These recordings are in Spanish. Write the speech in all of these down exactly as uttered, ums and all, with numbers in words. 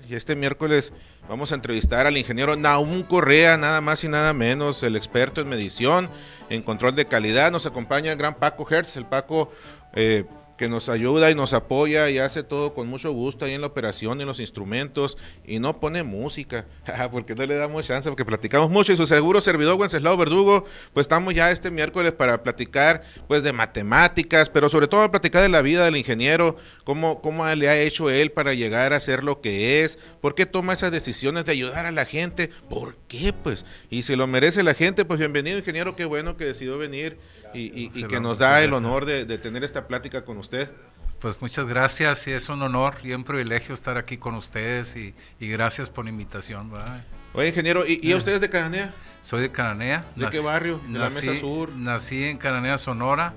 y este miércoles vamos a entrevistar al ingeniero Nahum Correa, nada más y nada menos, el experto en medición, en control de calidad. Nos acompaña el gran Paco Hertz, el Paco eh, que nos ayuda y nos apoya y hace todo con mucho gusto ahí en la operación, en los instrumentos, y no pone música, porque no le damos chance, porque platicamos mucho, y su seguro servidor Wenceslao Verdugo, pues estamos ya este miércoles para platicar pues de matemáticas, pero sobre todo platicar de la vida del ingeniero, cómo, cómo le ha hecho él para llegar a ser lo que es, por qué toma esas decisiones de ayudar a la gente, por qué pues, y si lo merece la gente, pues bienvenido ingeniero, qué bueno que decidió venir y, y, y que nos da el honor de, de tener esta plática con usted. Pues muchas gracias, y es un honor y un privilegio estar aquí con ustedes, y, y gracias por la invitación, ¿verdad? Oye, ingeniero, ¿y, y usted es de Cananea? Soy de Cananea. ¿De nací, qué barrio? ¿De nací, la Mesa Sur? Nací en Cananea, Sonora.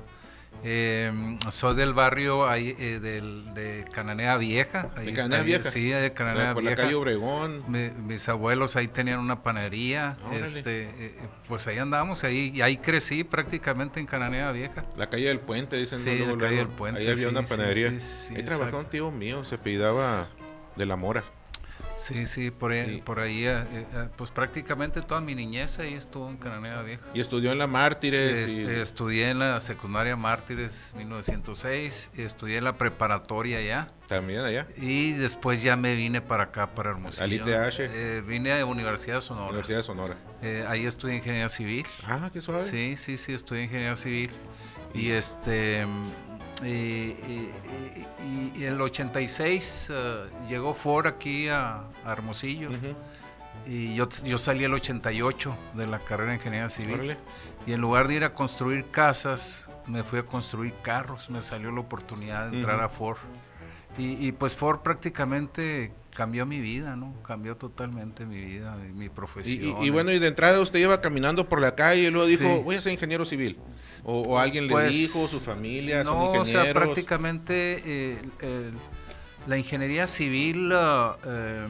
Eh, soy del barrio ahí, eh, del, de Cananea Vieja. Ahí, ¿De Cananea ahí, Vieja? Sí, de Cananea por Vieja. Por la calle Obregón. Mi, mis abuelos ahí tenían una panadería. este, eh, Pues ahí andamos, ahí, y ahí crecí prácticamente en Cananea Vieja. La calle del Puente, dicen. Sí, luego, la calle luego. del Puente. Ahí había sí, una panadería. Sí, sí, sí, ahí trabajaba un tío mío, se apellidaba de la Mora. Sí, sí, por ahí, sí. por ahí eh, eh, pues prácticamente toda mi niñez ahí estuvo en Cananea Vieja. ¿Y estudió en la Mártires? Este, y... Estudié en la secundaria Mártires mil novecientos seis, estudié en la preparatoria allá. ¿También allá? Y después ya me vine para acá, para Hermosillo. ¿Al I T H? Eh, vine a Universidad de Sonora. Universidad de Sonora. Eh, ahí estudié Ingeniería Civil. Ah, qué suave. Sí, sí, sí, estudié Ingeniería Civil. Y este... Y, y, y, y en el ochenta y seis uh, llegó Ford aquí a, a Hermosillo. Uh-huh. Y yo, yo salí el ochenta y ocho de la carrera de Ingeniería Civil. Órale. Y en lugar de ir a construir casas, me fui a construir carros. Me salió la oportunidad de entrar uh-huh. a Ford. Y, y pues Ford prácticamente cambió mi vida, ¿no? Cambió totalmente mi vida, mi, mi profesión. Y, y, y bueno, y de entrada usted iba caminando por la calle y luego dijo, sí. voy a ser ingeniero civil. O, o alguien pues, le dijo, su familia, no, son ingenieros. O sea, prácticamente eh, eh, la ingeniería civil, uh, eh,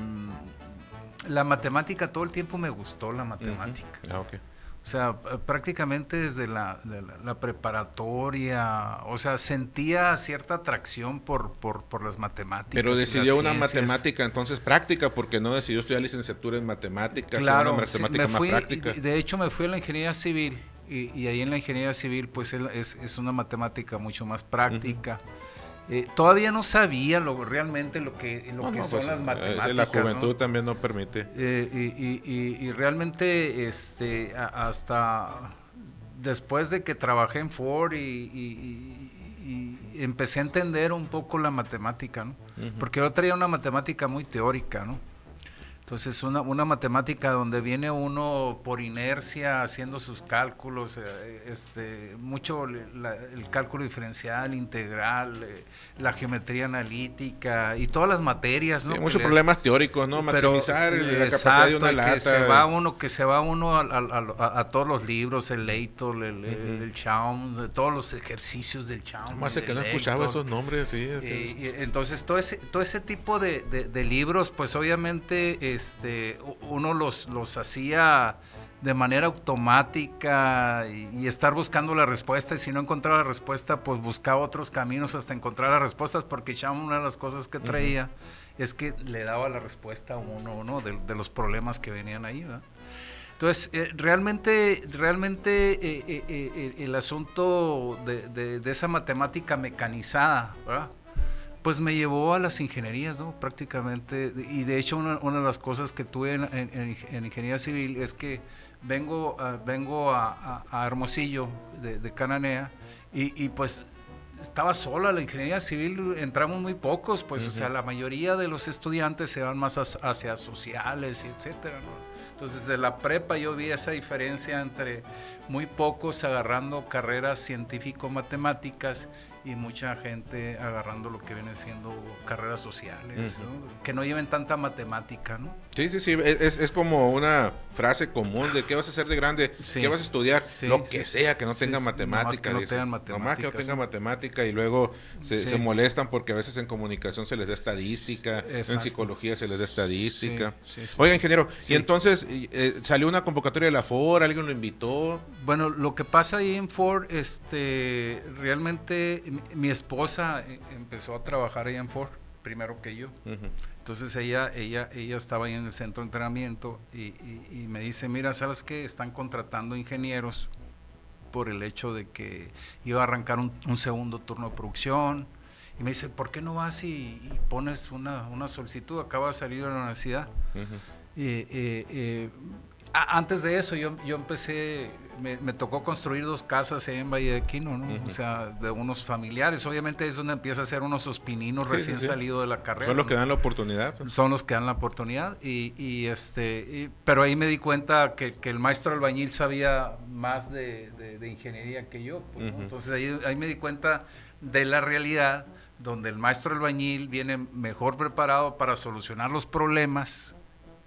la matemática, todo el tiempo me gustó la matemática. Uh-huh. Ah, okay. O sea, prácticamente desde la, de la, la preparatoria, o sea, sentía cierta atracción por, por, por las matemáticas. Pero decidió una matemática entonces práctica, porque no decidió estudiar licenciatura en matemáticas, claro, una matemática sí, me fui, más práctica. De, de hecho, me fui a la ingeniería civil, y, y ahí en la ingeniería civil, pues es, es una matemática mucho más práctica. Uh-huh. Eh, todavía no sabía lo, realmente lo que, lo no, que no, son pues, las matemáticas. La juventud ¿no? también no permite. Eh, y, y, y, y realmente este, hasta después de que trabajé en Ford y, y, y, y empecé a entender un poco la matemática, ¿no? Uh-huh. Porque yo traía una matemática muy teórica, ¿no? Entonces una, una matemática donde viene uno por inercia haciendo sus cálculos, eh, este, mucho la, el cálculo diferencial, integral, eh, la geometría analítica y todas las materias, ¿no? Sí, muchos problemas teóricos, ¿no? Maximizar pero, la exacto, capacidad de una lata. Que se va uno, que se va uno a, a, a, a todos los libros, el Leighton, el, uh-huh. el Chaum, todos los ejercicios del Chaum. Más que no escuchaba esos nombres, sí. Y, y, entonces todo ese, todo ese tipo de, de, de libros, pues obviamente Este, uno los, los hacía de manera automática y, y estar buscando la respuesta, y si no encontraba la respuesta, pues buscaba otros caminos hasta encontrar las respuestas, porque ya una de las cosas que traía uh-huh. es que le daba la respuesta a uno, ¿no? de, de los problemas que venían ahí, ¿verdad? Entonces, eh, realmente, realmente eh, eh, eh, el asunto de, de, de esa matemática mecanizada, ¿verdad? Pues me llevó a las ingenierías, ¿no? Prácticamente, y de hecho una, una de las cosas que tuve en, en, en ingeniería civil es que vengo, uh, vengo a, a, a Hermosillo de, de Cananea, y, y pues estaba sola la ingeniería civil, entramos muy pocos, pues uh-huh. o sea, la mayoría de los estudiantes se van más hacia, hacia sociales, y etcétera, ¿no? Entonces, desde la prepa yo vi esa diferencia entre muy pocos agarrando carreras científico-matemáticas y mucha gente agarrando lo que viene siendo carreras sociales, uh-huh. ¿no? Que no lleven tanta matemática, ¿no? Sí, sí, sí, es, es como una frase común de ¿qué vas a hacer de grande? Sí. ¿Qué vas a estudiar? Sí, lo sí, que sea, que no sí, tenga sí, matemática. Nomás que no tengan matemática. Nomás que no tenga matemática, y luego se, sí. se molestan porque a veces en comunicación se les da estadística, exacto. En psicología se les da estadística. Sí, sí, sí. Oiga, ingeniero, sí. y entonces eh, salió una convocatoria de la Ford, ¿alguien lo invitó? Bueno, lo que pasa ahí en Ford, este, realmente mi, mi esposa empezó a trabajar ahí en Ford primero que yo. Uh-huh. Entonces ella, ella, ella estaba ahí en el centro de entrenamiento y, y, y me dice, mira, ¿sabes qué? Están contratando ingenieros por el hecho de que iba a arrancar un, un segundo turno de producción. Y me dice, ¿por qué no vas y, y pones una, una solicitud? Acaba de salir de la universidad. Uh-huh. y, y, y, a, antes de eso yo, yo empecé, me, me tocó construir dos casas ahí en Valle de Quino, ¿no? Uh-huh. O sea, de unos familiares. Obviamente es donde empieza a hacer unos ospininos sí, recién sí, sí. salido de la carrera. Son los que dan la oportunidad. Pues. Son los que dan la oportunidad. Y, y este, y, pero ahí me di cuenta que, que el maestro albañil sabía más de, de, de ingeniería que yo. Pues, ¿no? Uh-huh. Entonces ahí, ahí me di cuenta de la realidad, donde el maestro albañil viene mejor preparado para solucionar los problemas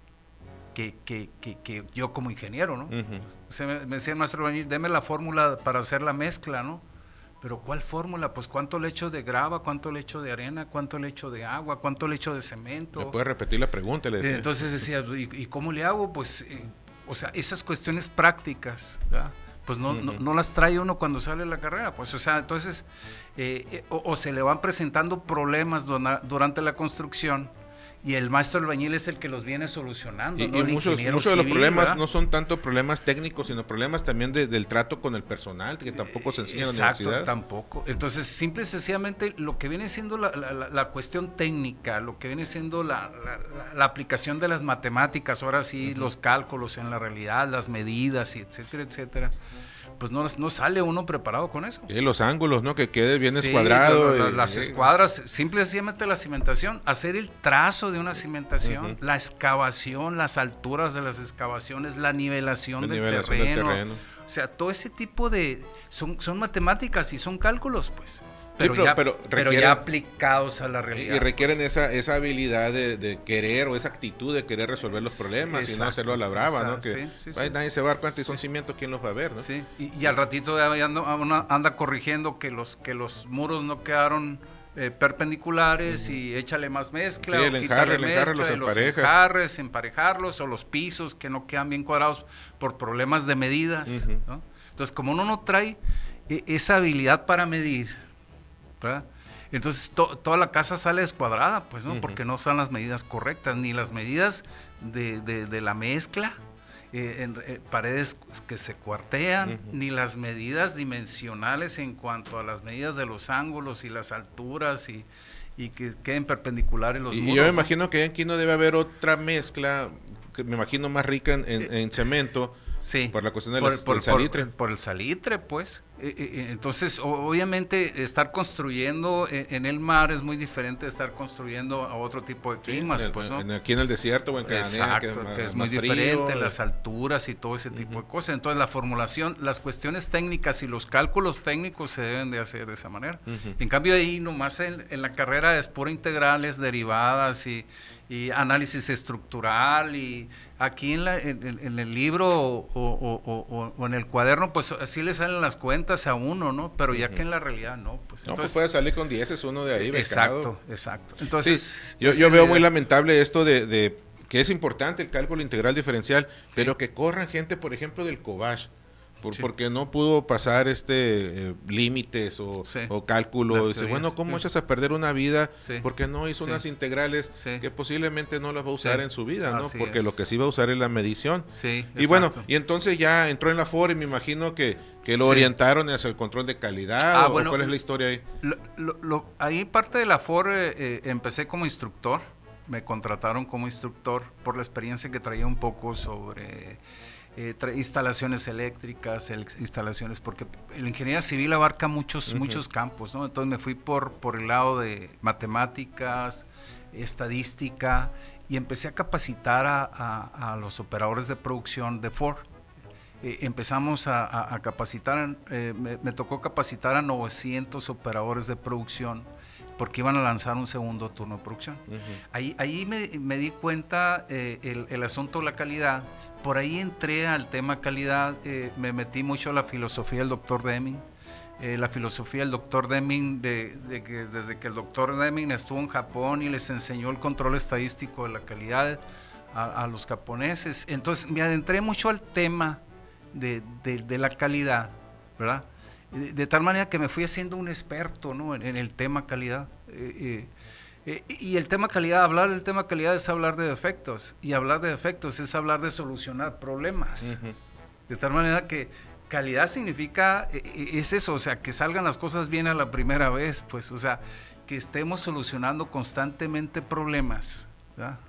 que, que, que, que yo como ingeniero, ¿no? Uh-huh. O sea, me, me decía el maestro albañil, deme la fórmula para hacer la mezcla, ¿no? Pero ¿cuál fórmula? Pues ¿cuánto le echo de grava? ¿Cuánto le echo de arena? ¿Cuánto le echo de agua? ¿Cuánto le echo de cemento? ¿Me puede repetir la pregunta? Le decía. Entonces decía, ¿y, y cómo le hago? Pues, eh, o sea, esas cuestiones prácticas, ¿verdad? Pues no, uh-huh. no, no las trae uno cuando sale de la carrera, pues, o sea, entonces, eh, eh, o, o se le van presentando problemas dona, durante la construcción y el maestro albañil es el que los viene solucionando, y, ¿no? Y muchos, muchos civil, de los problemas, ¿verdad? No son tanto problemas técnicos, sino problemas también de, del trato con el personal, que tampoco se enseña en la universidad. Exacto, tampoco. Entonces, simple y sencillamente, lo que viene siendo la, la, la cuestión técnica, lo que viene siendo la, la, la, la aplicación de las matemáticas, ahora sí, uh-huh. los cálculos en la realidad, las medidas, y etcétera, etcétera, pues no, no sale uno preparado con eso. Sí, los ángulos, ¿no? Que quede bien sí, escuadrado. La, la, y, las y, escuadras, simple y sencillamente la cimentación, hacer el trazo de una cimentación, uh-huh. la excavación, las alturas de las excavaciones, la nivelación, la del, nivelación terreno, del terreno. O sea, todo ese tipo de... Son, son matemáticas y son cálculos, pues. Pero, sí, pero, ya, pero, requieren, pero ya aplicados a la realidad. Y requieren pues. esa, esa habilidad de, de querer o esa actitud de querer resolver los problemas sí, exacto, y no hacerlo a la brava, exacto, ¿no? Que sí, sí, sí. nadie se va a dar cuenta y son cimientos, ¿quién los va a ver, no? Sí, y, y al ratito anda, anda corrigiendo que los, que los muros no quedaron eh, perpendiculares uh-huh. y échale más mezcla. Sí, el enjarre, el enjarre los empareja. Los enjarres, emparejarlos, o los pisos que no quedan bien cuadrados por problemas de medidas, uh-huh. ¿no? Entonces, como uno no trae eh, esa habilidad para medir, ¿verdad? Entonces to, toda la casa sale descuadrada, pues, ¿no? Uh-huh. Porque no están las medidas correctas, ni las medidas de, de, de la mezcla, eh, en, eh, paredes que se cuartean, uh-huh. ni las medidas dimensionales en cuanto a las medidas de los ángulos y las alturas y, y que queden perpendiculares los y, muros. Y yo me imagino ¿no? que aquí no debe haber otra mezcla, que me imagino más rica en, en, en cemento. Sí, por la cuestión de por, los, por, del salitre. Por, por el salitre, pues. Eh, eh, entonces, obviamente, estar construyendo en, en el mar es muy diferente de estar construyendo a otro tipo de climas, sí, en, pues, ¿no? En, aquí en el desierto o en Cananea. Exacto, que es, que es muy diferente, frío. Las alturas y todo ese tipo uh-huh. de cosas. Entonces, la formulación, las cuestiones técnicas y los cálculos técnicos se deben de hacer de esa manera. Uh-huh. En cambio, ahí nomás en, en la carrera es pura integrales, derivadas y... y análisis estructural, y aquí en, la, en, en el libro o, o, o, o en el cuaderno, pues así le salen las cuentas a uno, ¿no? Pero ya uh-huh. que en la realidad no. Pues, no, entonces, pues puede salir con diez, es uno de ahí, exacto, becado. Exacto. Entonces, sí, yo, yo veo muy lamentable esto de, de que es importante el cálculo integral diferencial, sí. pero que corran gente, por ejemplo, del Cobach, Por, sí. porque no pudo pasar este eh, límites o, sí. o cálculo. Dice, bueno, ¿cómo sí. echas a perder una vida? Sí. Porque no hizo sí. unas integrales sí. que posiblemente no las va a usar sí. en su vida, ¿no? Así porque es. Lo que sí va a usar es la medición. Sí, y exacto. bueno, y entonces ya entró en la F O R y me imagino que, que lo sí. orientaron hacia el control de calidad. Ah, o, bueno, ¿cuál es la historia ahí? Lo, lo, lo, ahí parte de la F O R eh, empecé como instructor. Me contrataron como instructor por la experiencia que traía un poco sobre... Eh, instalaciones eléctricas, el, instalaciones, porque la ingeniería civil abarca muchos, uh-huh. muchos campos, ¿no? Entonces me fui por, por el lado de matemáticas, estadística, y empecé a capacitar a, a, a los operadores de producción de F O R. Eh, empezamos a, a, a capacitar, eh, me, me tocó capacitar a novecientos operadores de producción, porque iban a lanzar un segundo turno de producción. Uh-huh. Ahí, ahí me, me di cuenta eh, el, el asunto de la calidad. Por ahí entré al tema calidad, eh, me metí mucho a la filosofía del doctor Deming. Eh, la filosofía del doctor Deming, de, de que desde que el doctor Deming estuvo en Japón y les enseñó el control estadístico de la calidad a, a los japoneses. Entonces me adentré mucho al tema de, de, de la calidad, ¿verdad? De, de tal manera que me fui haciendo un experto, ¿no? en, en el tema calidad. Eh, eh, Eh, y el tema calidad, hablar del tema calidad es hablar de defectos, y hablar de defectos es hablar de solucionar problemas. Uh-huh. De tal manera que calidad significa, eh, es eso, o sea, que salgan las cosas bien a la primera vez, pues, o sea, que estemos solucionando constantemente problemas, ¿verdad?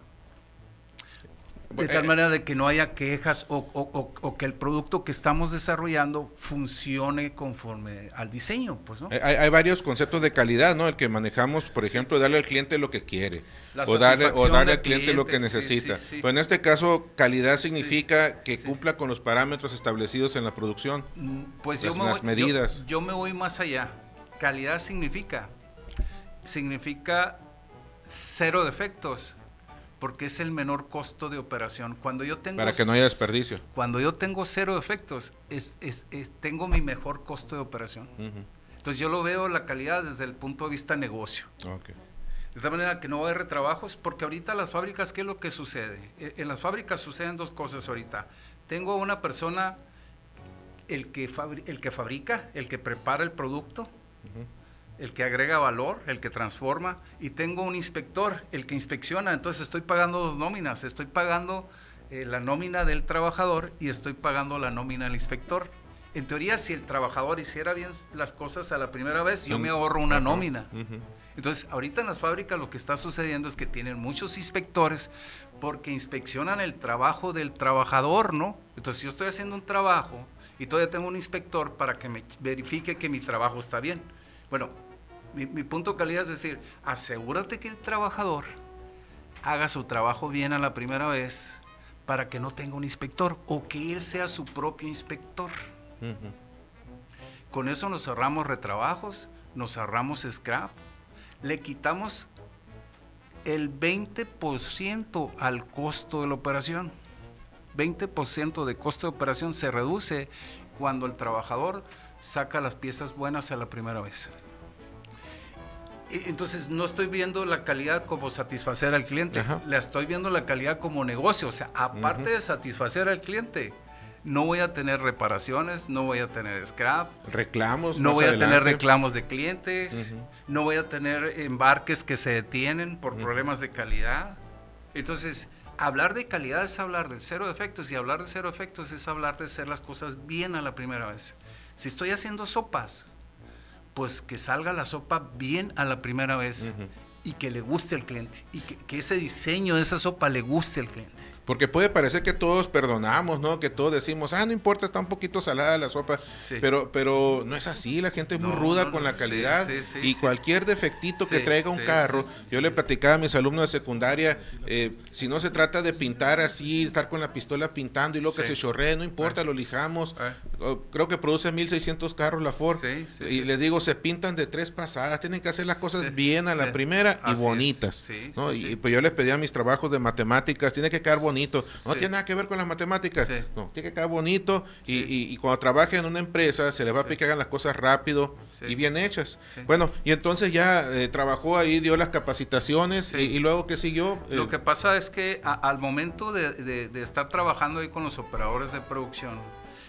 De tal manera de que no haya quejas o, o, o, o que el producto que estamos desarrollando funcione conforme al diseño, pues, ¿no? Hay, hay varios conceptos de calidad, ¿no? El que manejamos, por ejemplo, sí. darle al cliente lo que quiere, o darle, o darle al cliente, cliente lo que necesita. Sí, sí, sí. Pero en este caso, calidad significa sí, que sí. cumpla con los parámetros establecidos en la producción, pues las, yo me las voy, medidas. Yo, yo me voy más allá. Calidad significa, significa cero defectos. Porque es el menor costo de operación. Cuando yo tengo Para que no haya desperdicio. Cuando yo tengo cero defectos, es, es, es, tengo mi mejor costo de operación. Uh-huh. Entonces yo lo veo la calidad desde el punto de vista negocio. Okay. De tal manera que no va a haber retrabajos, porque ahorita las fábricas, ¿qué es lo que sucede? En las fábricas suceden dos cosas ahorita. Tengo una persona, el que, fabri- el que fabrica, el que prepara el producto, uh-huh. el que agrega valor, el que transforma, y tengo un inspector, el que inspecciona. Entonces estoy pagando dos nóminas, estoy pagando eh, la nómina del trabajador y estoy pagando la nómina del inspector. En teoría, si el trabajador hiciera bien las cosas a la primera vez, yo me ahorro una nómina. Uh-huh. Entonces, ahorita en las fábricas lo que está sucediendo es que tienen muchos inspectores porque inspeccionan el trabajo del trabajador, ¿no? Entonces, yo estoy haciendo un trabajo y todavía tengo un inspector para que me verifique que mi trabajo está bien. Bueno, Mi, mi punto de calidad es decir, asegúrate que el trabajador haga su trabajo bien a la primera vez para que no tenga un inspector o que él sea su propio inspector. Uh-huh. Con eso nos ahorramos retrabajos, nos ahorramos scrap, le quitamos el veinte por ciento al costo de la operación. veinte por ciento de costo de operación se reduce cuando el trabajador saca las piezas buenas a la primera vez. Entonces no estoy viendo la calidad como satisfacer al cliente, Ajá. la estoy viendo la calidad como negocio. O sea, aparte uh-huh. de satisfacer al cliente, no voy a tener reparaciones, no voy a tener scrap, reclamos, no voy a adelante. tener reclamos de clientes, uh-huh. no voy a tener embarques que se detienen por uh-huh. problemas de calidad. Entonces, hablar de calidad es hablar del cero defectos, y hablar de cero defectos es hablar de hacer las cosas bien a la primera vez. Si estoy haciendo sopas, pues que salga la sopa bien a la primera vez uh-huh. y que le guste al cliente, y que, que ese diseño de esa sopa le guste al cliente. Porque puede parecer que todos perdonamos, ¿no? Que todos decimos, ah, no importa, está un poquito salada la sopa, sí. pero pero no es así, la gente es muy no, ruda no, con no, la calidad, sí, sí, sí, y sí. cualquier defectito sí, que traiga un sí, carro, sí, sí, yo sí. le platicaba a mis alumnos de secundaria, eh, si no se trata de pintar así, estar con la pistola pintando y luego sí. que se chorree, no importa, eh. lo lijamos, eh. creo que produce mil seiscientos carros la Ford, sí, sí, y sí. les digo, se pintan de tres pasadas, tienen que hacer las cosas sí, bien a sí. la primera y así bonitas, sí, ¿no? sí, y sí. pues yo les pedía mis trabajos de matemáticas, tiene que quedar bonito. No sí. tiene nada que ver con las matemáticas, sí. no, tiene que quedar bonito sí. y, y, y cuando trabaje en una empresa se les va a pedir sí. que hagan las cosas rápido sí. y bien hechas. Sí. Bueno, y entonces ya eh, trabajó ahí, dio las capacitaciones sí. y, y luego ¿qué siguió? Lo eh, que pasa es que a, al momento de, de, de estar trabajando ahí con los operadores de producción,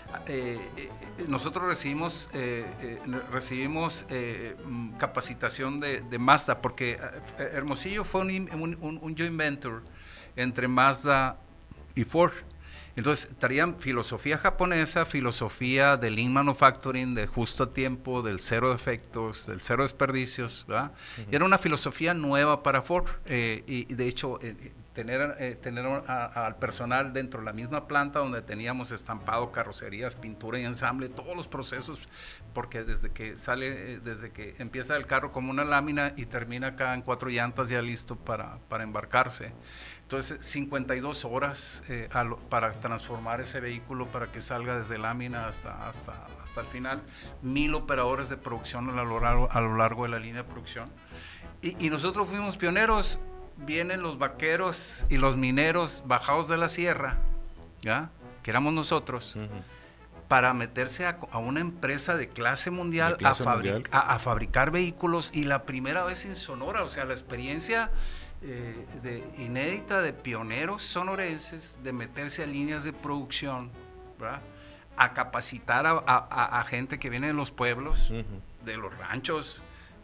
eh, eh, nosotros recibimos eh, eh, recibimos eh, capacitación de, de Mazda, porque eh, Hermosillo fue un, un, un, un joint venture entre Mazda y Ford. Entonces traían filosofía japonesa, filosofía de Lean Manufacturing, de justo a tiempo, del cero defectos, del cero desperdicios, ¿verdad? Uh-huh. Y era una filosofía nueva para Ford, eh, y, y de hecho eh, tener, eh, tener a, a, al personal dentro de la misma planta donde teníamos estampado, carrocerías, pintura y ensamble, todos los procesos, porque desde que sale, eh, desde que empieza el carro como una lámina y termina acá en cuatro llantas ya listo para, para embarcarse. Entonces, cincuenta y dos horas eh, a lo, para transformar ese vehículo para que salga desde lámina hasta, hasta, hasta el final. Mil operadores de producción a lo largo, a lo largo de la línea de producción. Y, y nosotros fuimos pioneros. Vienen los vaqueros y los mineros bajados de la sierra, ¿ya? Que éramos nosotros, uh-huh. para meterse a, a una empresa de clase mundial, de clase a, fabric, mundial. A, a fabricar vehículos, y la primera vez en Sonora, o sea, la experiencia... Eh, de, inédita de pioneros sonorenses, de meterse a líneas de producción, ¿verdad? A capacitar a, a, a gente que viene de los pueblos, uh-huh. de los ranchos,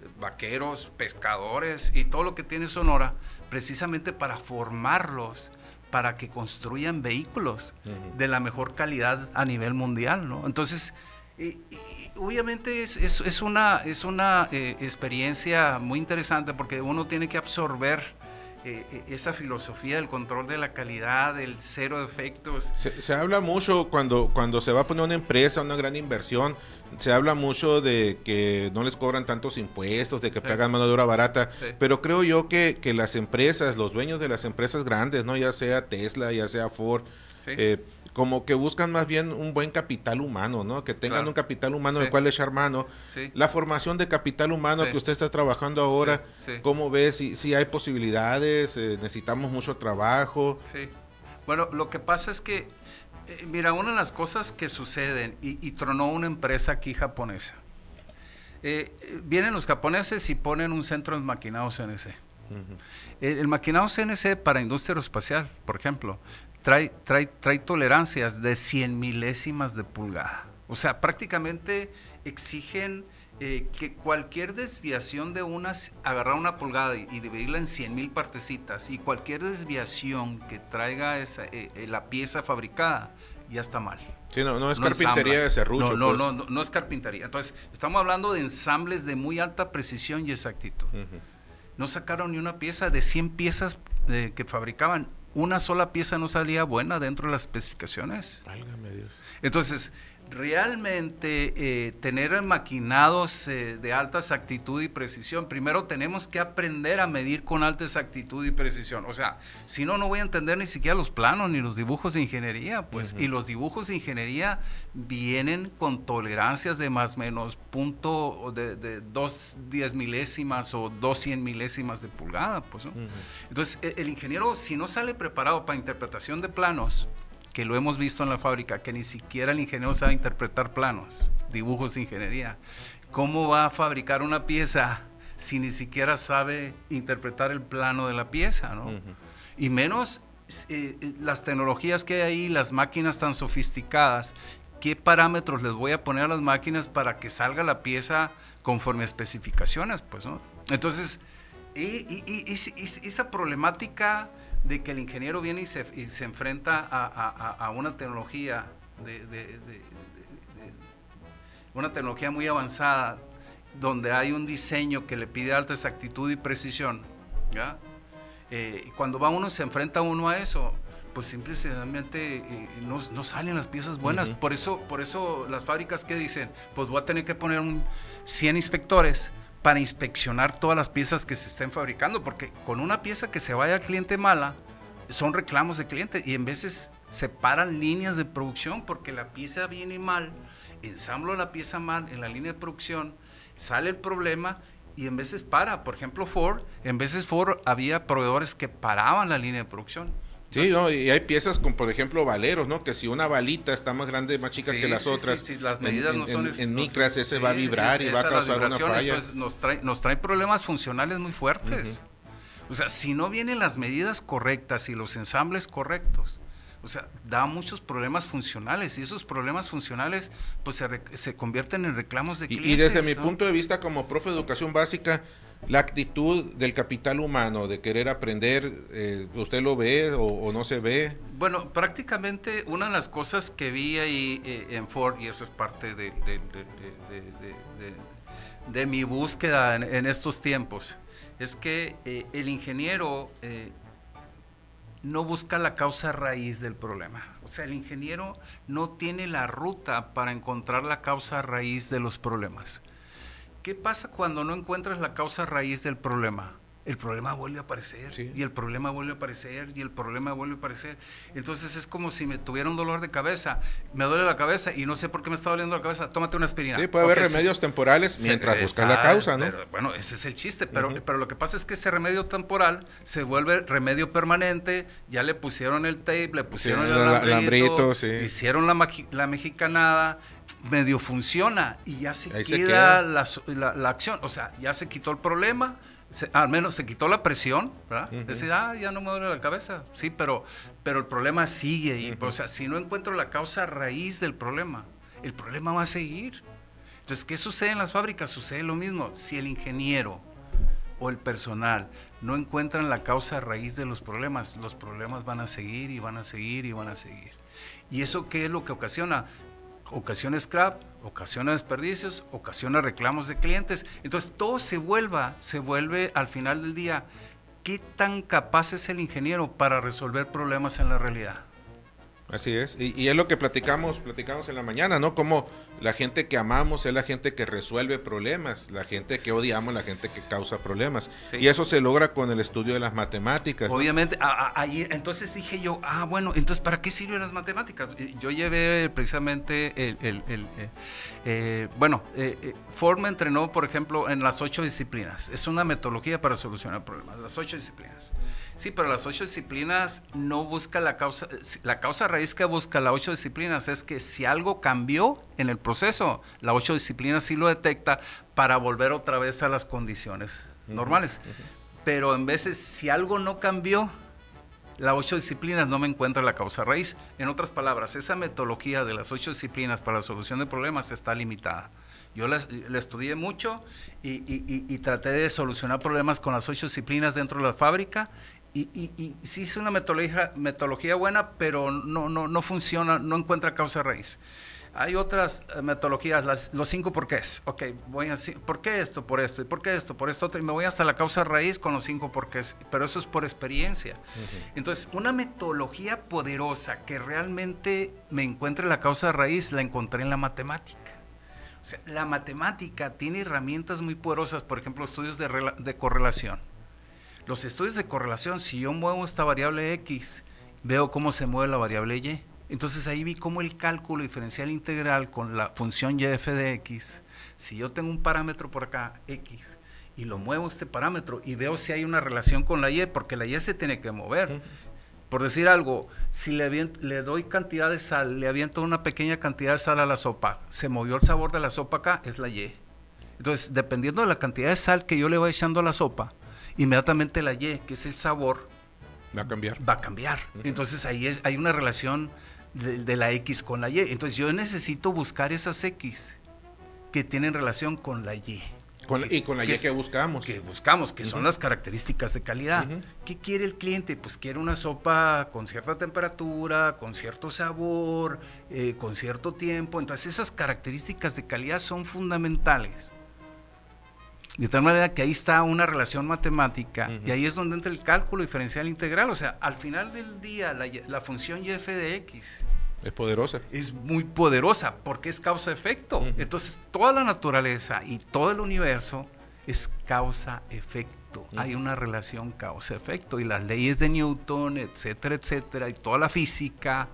vaqueros, pescadores y todo lo que tiene Sonora, precisamente para formarlos, para que construyan vehículos uh-huh. de la mejor calidad a nivel mundial, ¿no? Entonces, y, y, obviamente es, es, es una, es una eh, experiencia muy interesante porque uno tiene que absorber eh, esa filosofía del control de la calidad, del cero defectos. Se, se habla mucho cuando, cuando se va a poner una empresa, una gran inversión, se habla mucho de que no les cobran tantos impuestos, de que sí. pagan mano de obra barata, sí. pero creo yo que, que las empresas, los dueños de las empresas grandes, ¿no? Ya sea Tesla, ya sea Ford, sí. eh, como que buscan más bien un buen capital humano, ¿no? Que tengan claro. un capital humano sí. del cual echar mano. Sí. La formación de capital humano sí. que usted está trabajando ahora, sí. Sí. ¿cómo ve? Si, si hay posibilidades, eh, necesitamos mucho trabajo. Sí. Bueno, lo que pasa es que Eh, mira, una de las cosas que suceden, y, y tronó una empresa aquí japonesa, eh, vienen los japoneses y ponen un centro de maquinado C N C. Uh-huh. El, el maquinado C N C para industria aeroespacial, por ejemplo, trae, trae, trae tolerancias de cien milésimas de pulgada. O sea, prácticamente exigen eh, que cualquier desviación de unas, agarrar una pulgada y, y dividirla en cien mil partecitas, y cualquier desviación que traiga esa, eh, eh, la pieza fabricada, ya está mal. Sí, no, no es no carpintería de serrucho. No, no, pues. no, no, no es carpintería. Entonces, estamos hablando de ensambles de muy alta precisión y exactitud. Uh-huh. No sacaron ni una pieza de cien piezas eh, que fabricaban. Una sola pieza no salía buena dentro de las especificaciones. Válgame Dios. Entonces, realmente eh, tener maquinados eh, de alta exactitud y precisión, primero tenemos que aprender a medir con alta exactitud y precisión. O sea, si no, no voy a entender ni siquiera los planos ni los dibujos de ingeniería, pues. Uh-huh. Y los dibujos de ingeniería vienen con tolerancias de más o menos punto de, de dos diez milésimas o dos cien milésimas de pulgada, pues, ¿no? Uh-huh. Entonces, el, el ingeniero, si no sale preparado para interpretación de planos, que lo hemos visto en la fábrica, que ni siquiera el ingeniero sabe interpretar planos, dibujos de ingeniería. ¿Cómo va a fabricar una pieza si ni siquiera sabe interpretar el plano de la pieza, ¿no? Uh-huh. Y menos eh, las tecnologías que hay ahí, las máquinas tan sofisticadas, ¿qué parámetros les voy a poner a las máquinas para que salga la pieza conforme a especificaciones, pues, ¿no? Entonces, y, y, y, y, y esa problemática de que el ingeniero viene y se, y se enfrenta a, a, a una tecnología de, de, de, de, de una tecnología muy avanzada, donde hay un diseño que le pide alta exactitud y precisión, ¿ya? Eh, cuando va uno, se enfrenta uno a eso, pues simplemente eh, no, no salen las piezas buenas. Uh-huh. Por eso, por eso las fábricas que dicen, pues voy a tener que poner un cien inspectores para inspeccionar todas las piezas que se estén fabricando, porque con una pieza que se vaya al cliente mala, son reclamos de cliente, y en veces se paran líneas de producción porque la pieza viene mal, ensamblo la pieza mal en la línea de producción, sale el problema y en veces para. Por ejemplo, Ford, en veces Ford había proveedores que paraban la línea de producción. Sí, no, y hay piezas con, por ejemplo, valeros, ¿no? Que si una balita está más grande, más chica sí, que las sí, otras, sí, sí, las medidas en, no son... En, es, en no, micras ese sí, va a vibrar es, y va a causar una falla. Es, nos, trae, nos trae problemas funcionales muy fuertes. Uh-huh. O sea, si no vienen las medidas correctas y los ensambles correctos, o sea, da muchos problemas funcionales, y esos problemas funcionales pues se, re, se convierten en reclamos de clientes. Y, y desde mi ¿no? punto de vista como profe de educación básica, la actitud del capital humano, de querer aprender, eh, ¿usted lo ve o, o no se ve? Bueno, prácticamente una de las cosas que vi ahí eh, en Ford, y eso es parte de, de, de, de, de, de, de mi búsqueda en, en estos tiempos, es que eh, el ingeniero eh, no busca la causa raíz del problema. O sea, el ingeniero no tiene la ruta para encontrar la causa raíz de los problemas. ¿Qué pasa cuando no encuentras la causa raíz del problema? El problema vuelve a aparecer, sí. y el problema vuelve a aparecer, y el problema vuelve a aparecer. Entonces es como si me tuviera un dolor de cabeza, me duele la cabeza y no sé por qué me está doliendo la cabeza, tómate una aspirina. Sí, puede okay, haber remedios sí. temporales mientras buscas la causa, ¿no? Pero, bueno, ese es el chiste, pero, uh-huh. pero lo que pasa es que ese remedio temporal se vuelve remedio permanente, ya le pusieron el tape, le pusieron sí, el alambrito, alambrito, sí. hicieron la, la mexicanada, medio funciona y ya se queda, se queda. La, la, la acción, o sea, ya se quitó el problema. Se, al menos se quitó la presión, ¿verdad? Uh-huh. Decir, ah, ya no me duele la cabeza. Sí, pero, pero el problema sigue. Y, uh-huh. O sea, si no encuentro la causa raíz del problema, el problema va a seguir. Entonces, ¿qué sucede en las fábricas? Sucede lo mismo. Si el ingeniero o el personal no encuentran la causa raíz de los problemas, los problemas van a seguir y van a seguir y van a seguir. ¿Y eso qué es lo que ocasiona? Ocasiona scrap, ocasiona desperdicios, ocasiona reclamos de clientes. Entonces, todo se vuelva, se vuelve al final del día, ¿qué tan capaz es el ingeniero para resolver problemas en la realidad? Así es, y, y es lo que platicamos, platicamos en la mañana, ¿no? Como la gente que amamos es la gente que resuelve problemas, la gente que odiamos, la gente que causa problemas. Sí. Y eso se logra con el estudio de las matemáticas, ¿no? Obviamente, a, a, ahí, entonces dije yo, ah, bueno, entonces ¿para qué sirven las matemáticas? Yo llevé precisamente el, el, el eh, eh, bueno, eh, eh, Ford me entrenó, por ejemplo, en las ocho disciplinas. Es una metodología para solucionar problemas, las ocho disciplinas. Sí, pero las ocho disciplinas no busca la causa, la causa raíz que busca las ocho disciplinas es que si algo cambió en el proceso, la ocho disciplinas sí lo detecta para volver otra vez a las condiciones uh-huh, normales. Uh-huh. Pero en veces, si algo no cambió, las ocho disciplinas no me encuentra la causa raíz. En otras palabras, esa metodología de las ocho disciplinas para la solución de problemas está limitada. Yo la, la estudié mucho y, y, y, y traté de solucionar problemas con las ocho disciplinas dentro de la fábrica. Y, y, y sí es una metodología, metodología buena, pero no, no, no funciona, no encuentra causa raíz. Hay otras metodologías, las, los cinco porqués. Ok, voy a decir, ¿por qué esto? Por esto, y ¿por qué esto? Por esto otro, y me voy hasta la causa raíz con los cinco porqués, pero eso es por experiencia. Uh-huh. Entonces, una metodología poderosa que realmente me encuentre la causa raíz, la encontré en la matemática. O sea, la matemática tiene herramientas muy poderosas, por ejemplo, estudios de, rela- de correlación. Los estudios de correlación, si yo muevo esta variable X, veo cómo se mueve la variable Y. Entonces ahí vi cómo el cálculo diferencial integral con la función y f de X, si yo tengo un parámetro por acá, X, y lo muevo este parámetro y veo si hay una relación con la Y, porque la Y se tiene que mover. Uh-huh. Por decir algo, si le, aviento, le doy cantidad de sal, le aviento una pequeña cantidad de sal a la sopa, se movió el sabor de la sopa acá, es la Y. Entonces, dependiendo de la cantidad de sal que yo le voy echando a la sopa, inmediatamente la Y, que es el sabor, va a cambiar. Va a cambiar. Uh-huh. Entonces ahí es, hay una relación de, de la X con la Y. Entonces yo necesito buscar esas X que tienen relación con la Y. Con, que, y con la Y que, que buscamos. Que buscamos, que uh-huh. son las características de calidad. Uh-huh. ¿Qué quiere el cliente? Pues quiere una sopa con cierta temperatura, con cierto sabor, eh, con cierto tiempo. Entonces esas características de calidad son fundamentales. De tal manera que ahí está una relación matemática uh-huh. y ahí es donde entra el cálculo diferencial integral. O sea, al final del día la, la función y f de X es poderosa. Es muy poderosa porque es causa-efecto. Uh-huh. Entonces, toda la naturaleza y todo el universo es causa-efecto. Uh-huh. Hay una relación causa-efecto y las leyes de Newton, etcétera, etcétera, y toda la física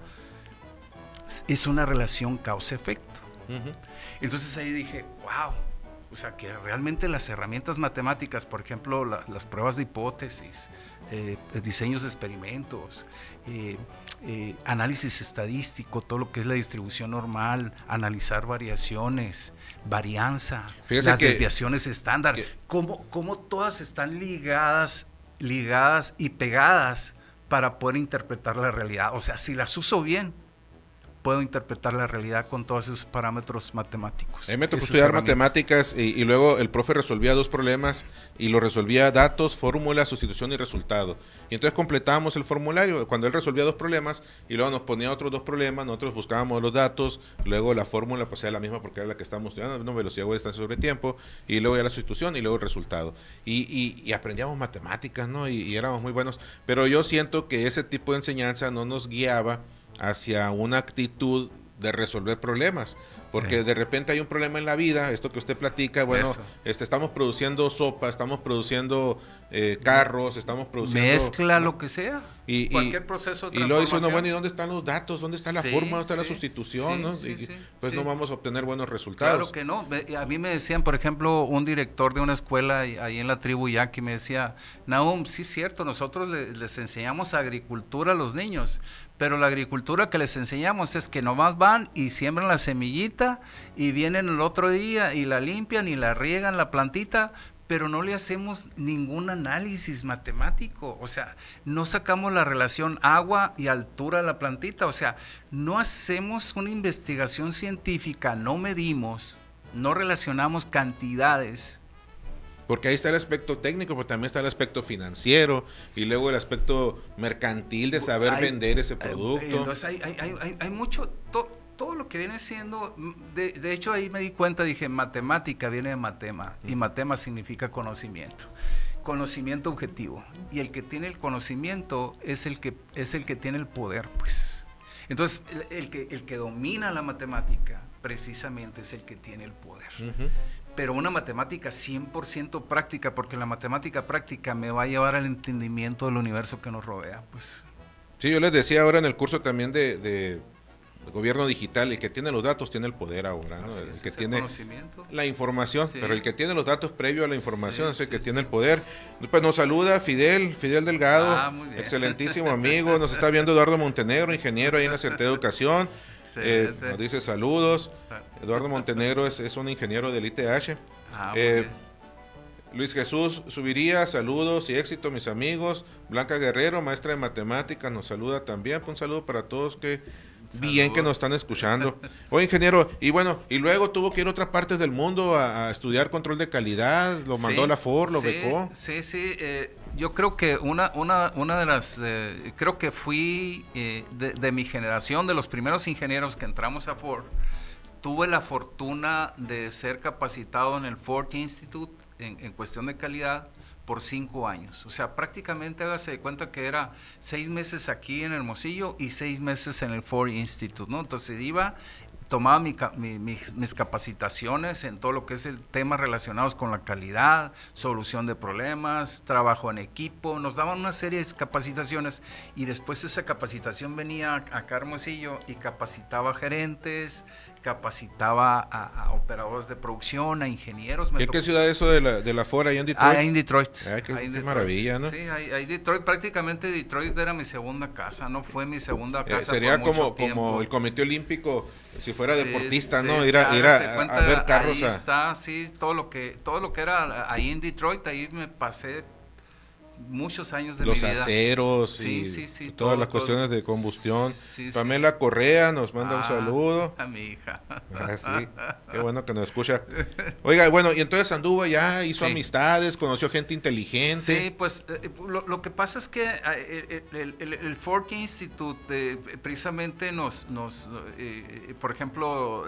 es una relación causa-efecto. Uh-huh. Entonces ahí dije, wow. O sea, que realmente las herramientas matemáticas, por ejemplo, la, las pruebas de hipótesis, eh, diseños de experimentos, eh, eh, análisis estadístico, todo lo que es la distribución normal, analizar variaciones, varianza, Fíjese las que, desviaciones estándar, que, cómo, cómo todas están ligadas, ligadas y pegadas para poder interpretar la realidad. O sea, si las uso bien, puedo interpretar la realidad con todos esos parámetros matemáticos. A mí me tocó estudiar matemáticas y, y luego el profe resolvía dos problemas y lo resolvía datos, fórmula, sustitución y resultado. Y entonces completábamos el formulario cuando él resolvía dos problemas y luego nos ponía otros dos problemas, nosotros buscábamos los datos, luego la fórmula pues era la misma porque era la que estábamos estudiando, no, velocidad o distancia sobre tiempo, y luego ya la sustitución y luego el resultado. Y, y, y aprendíamos matemáticas, ¿no? Y, y éramos muy buenos. Pero yo siento que ese tipo de enseñanza no nos guiaba hacia una actitud de resolver problemas, porque sí. de repente hay un problema en la vida, esto que usted platica, bueno, este, estamos produciendo sopa, estamos produciendo eh, carros, estamos produciendo... Mezcla ¿no? lo que sea, y, cualquier y, proceso de y luego dice uno, bueno, ¿y dónde están los datos? ¿Dónde está la sí, forma? ¿Dónde está sí, la sustitución? Sí, ¿no? sí, y, sí, pues sí. no vamos a obtener buenos resultados. Claro que no. A mí me decían, por ejemplo, un director de una escuela ahí en la tribu Yaqui me decía, Nahum, sí es cierto, nosotros les, les enseñamos agricultura a los niños, pero la agricultura que les enseñamos es que nomás van y siembran la semillita y vienen el otro día y la limpian y la riegan la plantita, pero no le hacemos ningún análisis matemático. O sea, no sacamos la relación agua y altura de la plantita. O sea, no hacemos una investigación científica, no medimos no relacionamos cantidades. Porque ahí está el aspecto técnico, pero también está el aspecto financiero y luego el aspecto mercantil de saber hay, vender ese producto. Entonces hay, hay, hay, hay mucho, to, todo lo que viene siendo, de, de hecho ahí me di cuenta, dije, matemática viene de matema, uh-huh. y matema significa conocimiento. Conocimiento objetivo. Y el que tiene el conocimiento es el que, es el que tiene el poder, pues. Entonces, el, el, que, el que domina la matemática, precisamente es el que tiene el poder. Uh-huh. Pero una matemática cien por ciento práctica, porque la matemática práctica me va a llevar al entendimiento del universo que nos rodea, pues. Sí, yo les decía ahora en el curso también de, de gobierno digital, el que tiene los datos tiene el poder ahora, ¿no? El que tiene la información, sí. Pero el que tiene los datos previo a la información sí, es el que sí, tiene sí. el poder. Pues nos saluda Fidel, Fidel Delgado, ah, excelentísimo amigo, nos está viendo Eduardo Montenegro, ingeniero ahí en la Secretaría de Educación. Eh, nos dice saludos. Eduardo Montenegro es, es un ingeniero del I T H. Ah, eh, Luis Jesús Subiría, saludos y éxito mis amigos. Blanca Guerrero, maestra de matemáticas, nos saluda también. Un saludo para todos que saludos. Bien que nos están escuchando. Oye, ingeniero, y bueno, y luego tuvo que ir a otras partes del mundo a, a estudiar control de calidad, lo mandó sí, a la Ford, lo sí, becó. Sí, sí, eh, yo creo que una, una, una de las, eh, creo que fui eh, de, de mi generación, de los primeros ingenieros que entramos a Ford, tuve la fortuna de ser capacitado en el Ford Institute en, en cuestión de calidad por cinco años. O sea, prácticamente hágase de cuenta que era seis meses aquí en Hermosillo y seis meses en el Ford Institute, ¿no? Entonces iba, tomaba mi, mi, mis, mis capacitaciones en todo lo que es el temas relacionados con la calidad, solución de problemas, trabajo en equipo, nos daban una serie de capacitaciones y después esa capacitación venía acá a Hermosillo y capacitaba gerentes, capacitaba a, a operadores de producción, a ingenieros. ¿Qué, ¿Qué ciudad es eso de la, de la Ford ahí en Detroit? Ah, en Detroit. Ay, qué, ahí qué Detroit. Maravilla, ¿no? Sí, ahí, ahí Detroit, prácticamente Detroit era mi segunda casa, no fue mi segunda casa. Eh, sería por como, mucho tiempo. Como el Comité Olímpico, si fuera sí, deportista, sí, ¿no? Sí, Ir a, ir a, cuenta, a ver carros. Ahí a... está, sí, todo lo que, todo lo que era ahí en Detroit, ahí me pasé muchos años de los mi vida. Los aceros y sí, sí, sí, todas todo, las cuestiones todo. de combustión. Sí, sí, Pamela sí. Correa nos manda ah, un saludo. A mi hija. Ah, sí, qué bueno que nos escucha. Oiga, bueno, y entonces anduvo ya, hizo sí. amistades, conoció gente inteligente. Sí, pues eh, lo, lo que pasa es que eh, el, el, el Ford Institute eh, precisamente nos, nos eh, por ejemplo,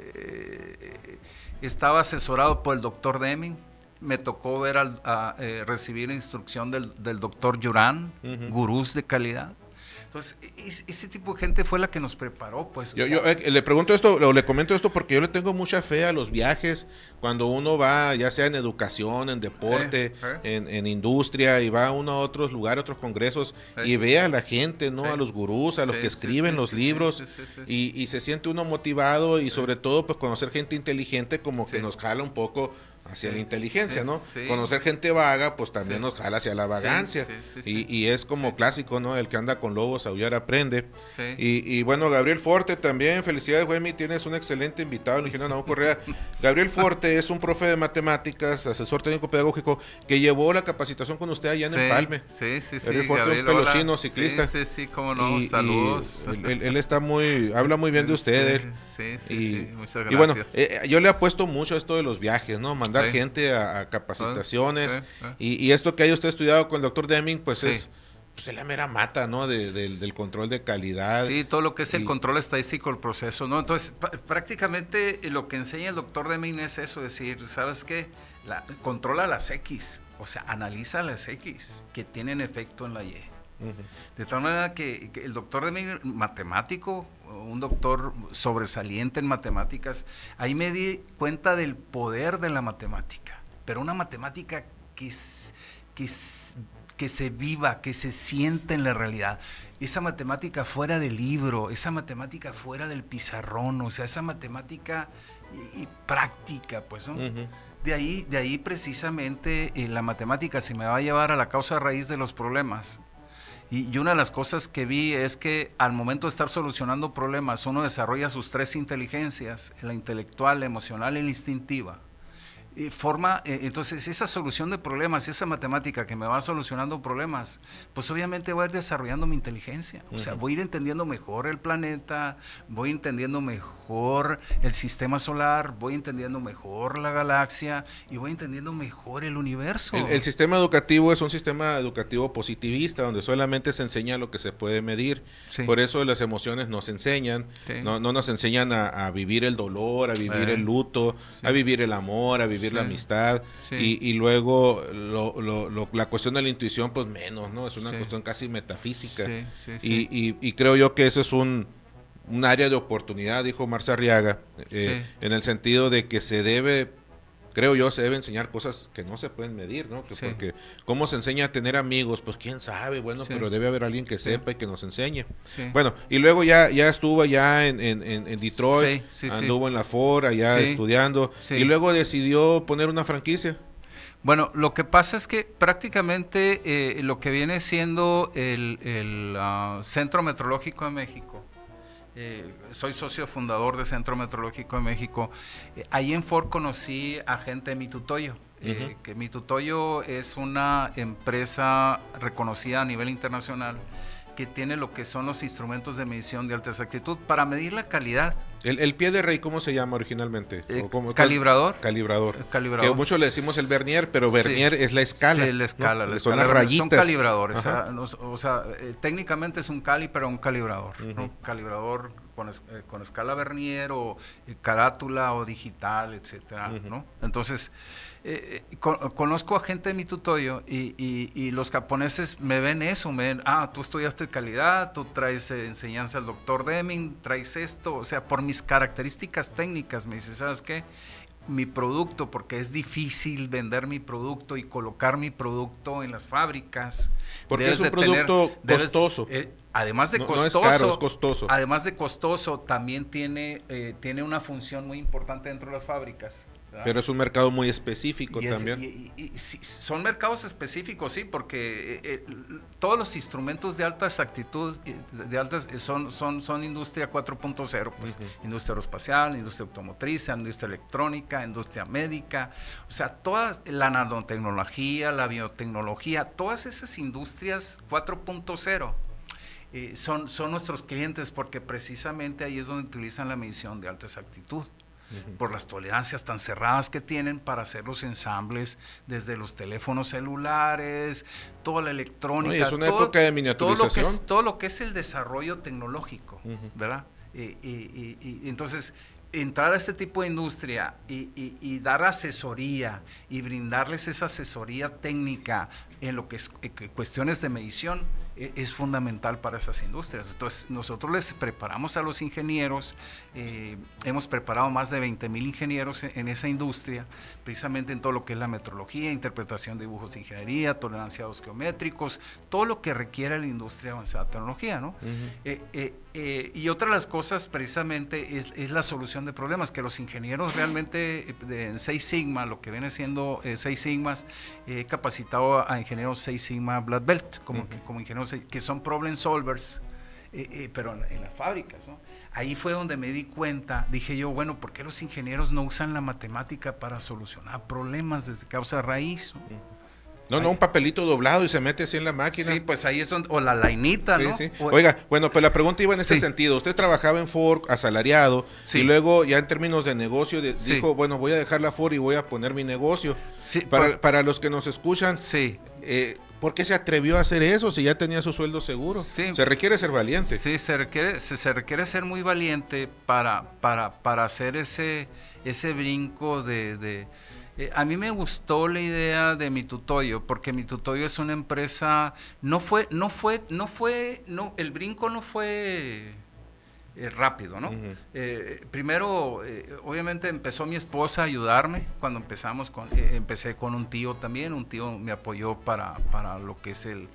eh, eh, estaba asesorado por el doctor Deming. Me tocó ver al, a, eh, recibir instrucción del, del doctor Yuran, uh-huh. gurús de calidad. Entonces, ese tipo de gente fue la que nos preparó, pues. Yo, yo eh, le pregunto esto, o le comento esto porque yo le tengo mucha fe a los viajes, cuando uno va, ya sea en educación, en deporte, eh, eh. En, en industria, y va uno a otros lugares, a otros congresos, eh. y ve a la gente, ¿no? Eh. A los gurús, a los sí, que escriben sí, sí, los sí, libros, sí, sí, sí, sí. Y, y se siente uno motivado, y sí. sobre todo, pues, conocer gente inteligente como sí. que nos jala un poco hacia sí, la inteligencia, sí, ¿no? Sí. Conocer gente vaga, pues también sí. nos jala hacia la vagancia. Sí, sí, sí, y, y es como sí. clásico, ¿no? El que anda con lobos, aullar aprende. Sí. Y, y bueno, Gabriel Forte también, felicidades, Güemi, tienes un excelente invitado, el ingeniero Naum Correa. Gabriel Forte es un profe de matemáticas, asesor técnico pedagógico, que llevó la capacitación con usted allá en sí, Empalme. Sí, sí, sí. Gabriel Forte, Gabriel, un pelocino, ciclista. Sí, sí, sí, cómo no, y, saludos. Y él, él está muy, habla muy bien de usted. Sí, sí, sí, y, sí, muchas gracias. Y bueno, eh, yo le apuesto mucho a esto de los viajes, ¿no? Mandar sí. gente a, a capacitaciones, sí, sí. Y, y esto que haya usted estudiado con el doctor Deming, pues sí. es pues, es la mera mata, ¿no? De, de, del control de calidad. Sí, todo lo que es y, el control estadístico del proceso, ¿no? Entonces, prácticamente lo que enseña el doctor Deming es eso, decir, ¿sabes qué? La, controla las X, o sea, analiza las X que tienen efecto en la Y. Uh-huh. De tal manera que, que el doctor Deming, matemático, un doctor sobresaliente en matemáticas, ahí me di cuenta del poder de la matemática, pero una matemática que, que, que se viva, que se siente en la realidad. Esa matemática fuera del libro, esa matemática fuera del pizarrón, o sea, esa matemática y, y práctica, pues, ¿no? Uh-huh. De ahí, de ahí precisamente eh, la matemática se me va a llevar a la causa raíz de los problemas. Y, y una de las cosas que vi es que al momento de estar solucionando problemas, uno desarrolla sus tres inteligencias, la intelectual, la emocional y la instintiva. eh, forma, eh, entonces esa solución de problemas, esa matemática que me va solucionando problemas, pues obviamente voy a ir desarrollando mi inteligencia, o uh-huh. sea, voy a ir entendiendo mejor el planeta, voy entendiendo mejor el sistema solar, voy entendiendo mejor la galaxia y voy entendiendo mejor el universo. El, el sistema educativo es un sistema educativo positivista, donde solamente se enseña lo que se puede medir, sí. por eso las emociones nos enseñan, sí. no, no nos enseñan a, a vivir el dolor, a vivir eh. el luto, sí. a vivir el amor, a vivir sí. la amistad, sí. y, y luego lo, lo, lo, la cuestión de la intuición, pues menos, ¿no? Es una sí. cuestión casi metafísica, sí, sí, sí. Y, y, y creo yo que eso es un, un área de oportunidad, dijo Marza Arriaga, eh, sí. en el sentido de que se debe, creo yo, se debe enseñar cosas que no se pueden medir, ¿no? Que sí. Porque cómo se enseña a tener amigos, pues quién sabe, bueno, sí. pero debe haber alguien que sí. sepa y que nos enseñe. Sí. Bueno, y luego ya, ya estuvo allá en, en, en Detroit, sí, sí, anduvo sí. en la Ford, allá sí. estudiando, sí. y luego decidió poner una franquicia. Bueno, lo que pasa es que prácticamente eh, lo que viene siendo el, el uh, Centro Meteorológico de México, Eh, soy socio fundador del Centro Meteorológico de México. Eh, ahí en Ford conocí a gente de Mitutoyo, uh-huh. eh, que Mitutoyo es una empresa reconocida a nivel internacional que tiene lo que son los instrumentos de medición de alta exactitud para medir la calidad. El, el pie de rey, ¿cómo se llama originalmente? Eh, ¿Cómo, calibrador. Calibrador. Calibrador. Que muchos le decimos el vernier, pero vernier sí. es la escala. Sí, la escala. ¿no? La Son escala, las rayitas. Son calibradores. O sea, no, o sea eh, técnicamente es un cali, pero un calibrador. Uh-huh. ¿no? Calibrador con, es, eh, con escala vernier o eh, carátula o digital, etcétera. Uh-huh. ¿no? Entonces, eh, con, conozco a gente de Mitutoyo y, y, y los japoneses me ven eso, me ven, ah, tú estudiaste calidad, tú traes eh, enseñanza al doctor Deming, traes esto, o sea, por mis características técnicas, me dice, ¿sabes qué? Mi producto, porque es difícil vender mi producto y colocar mi producto en las fábricas. Porque es un de producto tener, costoso. Debes, eh, además de no, costoso, no es caro, es costoso. Además de costoso, también tiene, eh, tiene una función muy importante dentro de las fábricas. ¿verdad? Pero es un mercado muy específico y es, también. Y, y, y, y, sí, son mercados específicos, sí, porque eh, eh, todos los instrumentos de alta exactitud, de altas, son, son, son industria cuatro punto cero, pues, uh-huh. industria aeroespacial, industria automotriz, industria electrónica, industria médica, o sea, toda la nanotecnología, la biotecnología, todas esas industrias cuatro punto cero. Eh, son, son nuestros clientes porque precisamente ahí es donde utilizan la medición de alta exactitud, uh-huh. por las tolerancias tan cerradas que tienen para hacer los ensambles desde los teléfonos celulares, toda la electrónica. Oye, es una todo, época de miniaturización. Todo lo, que es, todo lo que es el desarrollo tecnológico, uh-huh. ¿verdad? Y, y, y, y entonces, entrar a este tipo de industria y, y, y dar asesoría y brindarles esa asesoría técnica en lo que es eh, cuestiones de medición eh, es fundamental para esas industrias. Entonces nosotros les preparamos a los ingenieros, eh, hemos preparado más de veinte mil ingenieros en, en esa industria, precisamente en todo lo que es la metrología, interpretación de dibujos de ingeniería, toleranciados geométricos, todo lo que requiere la industria avanzada de tecnología, ¿no? Uh-huh. eh, eh, eh, y otra de las cosas precisamente es, es la solución de problemas, que los ingenieros realmente de, en Seis Sigma, lo que viene siendo eh, Seis Sigmas, he eh, capacitado a, a ingenieros Seis Sigma Black Belt, como, uh-huh. que, como ingenieros que son problem solvers, eh, eh, pero en, en las fábricas, ¿no? Ahí fue donde me di cuenta, dije yo, bueno, ¿por qué los ingenieros no usan la matemática para solucionar problemas desde causa raíz? ¿no? Uh-huh. No, no, un papelito doblado y se mete así en la máquina. Sí, pues ahí es donde, o la lainita, sí, ¿no? Sí. Oiga, bueno, pues la pregunta iba en ese sí. sentido. Usted trabajaba en Ford, asalariado, sí. y luego ya en términos de negocio de, sí. dijo, bueno, voy a dejar la Ford y voy a poner mi negocio. Sí, para, por... para los que nos escuchan, sí. eh, ¿por qué se atrevió a hacer eso si ya tenía su sueldo seguro? Sí. Se requiere ser valiente. Sí, se requiere, se, se requiere ser muy valiente para, para, para hacer ese, ese brinco de... de Eh, a mí me gustó la idea de Mitutoyo, porque Mitutoyo es una empresa, no fue, no fue, no fue, no, el brinco no fue eh, rápido, ¿no? Uh-huh. Eh, primero, eh, obviamente empezó mi esposa a ayudarme, cuando empezamos con, eh, empecé con un tío también, un tío me apoyó para, para lo que es el,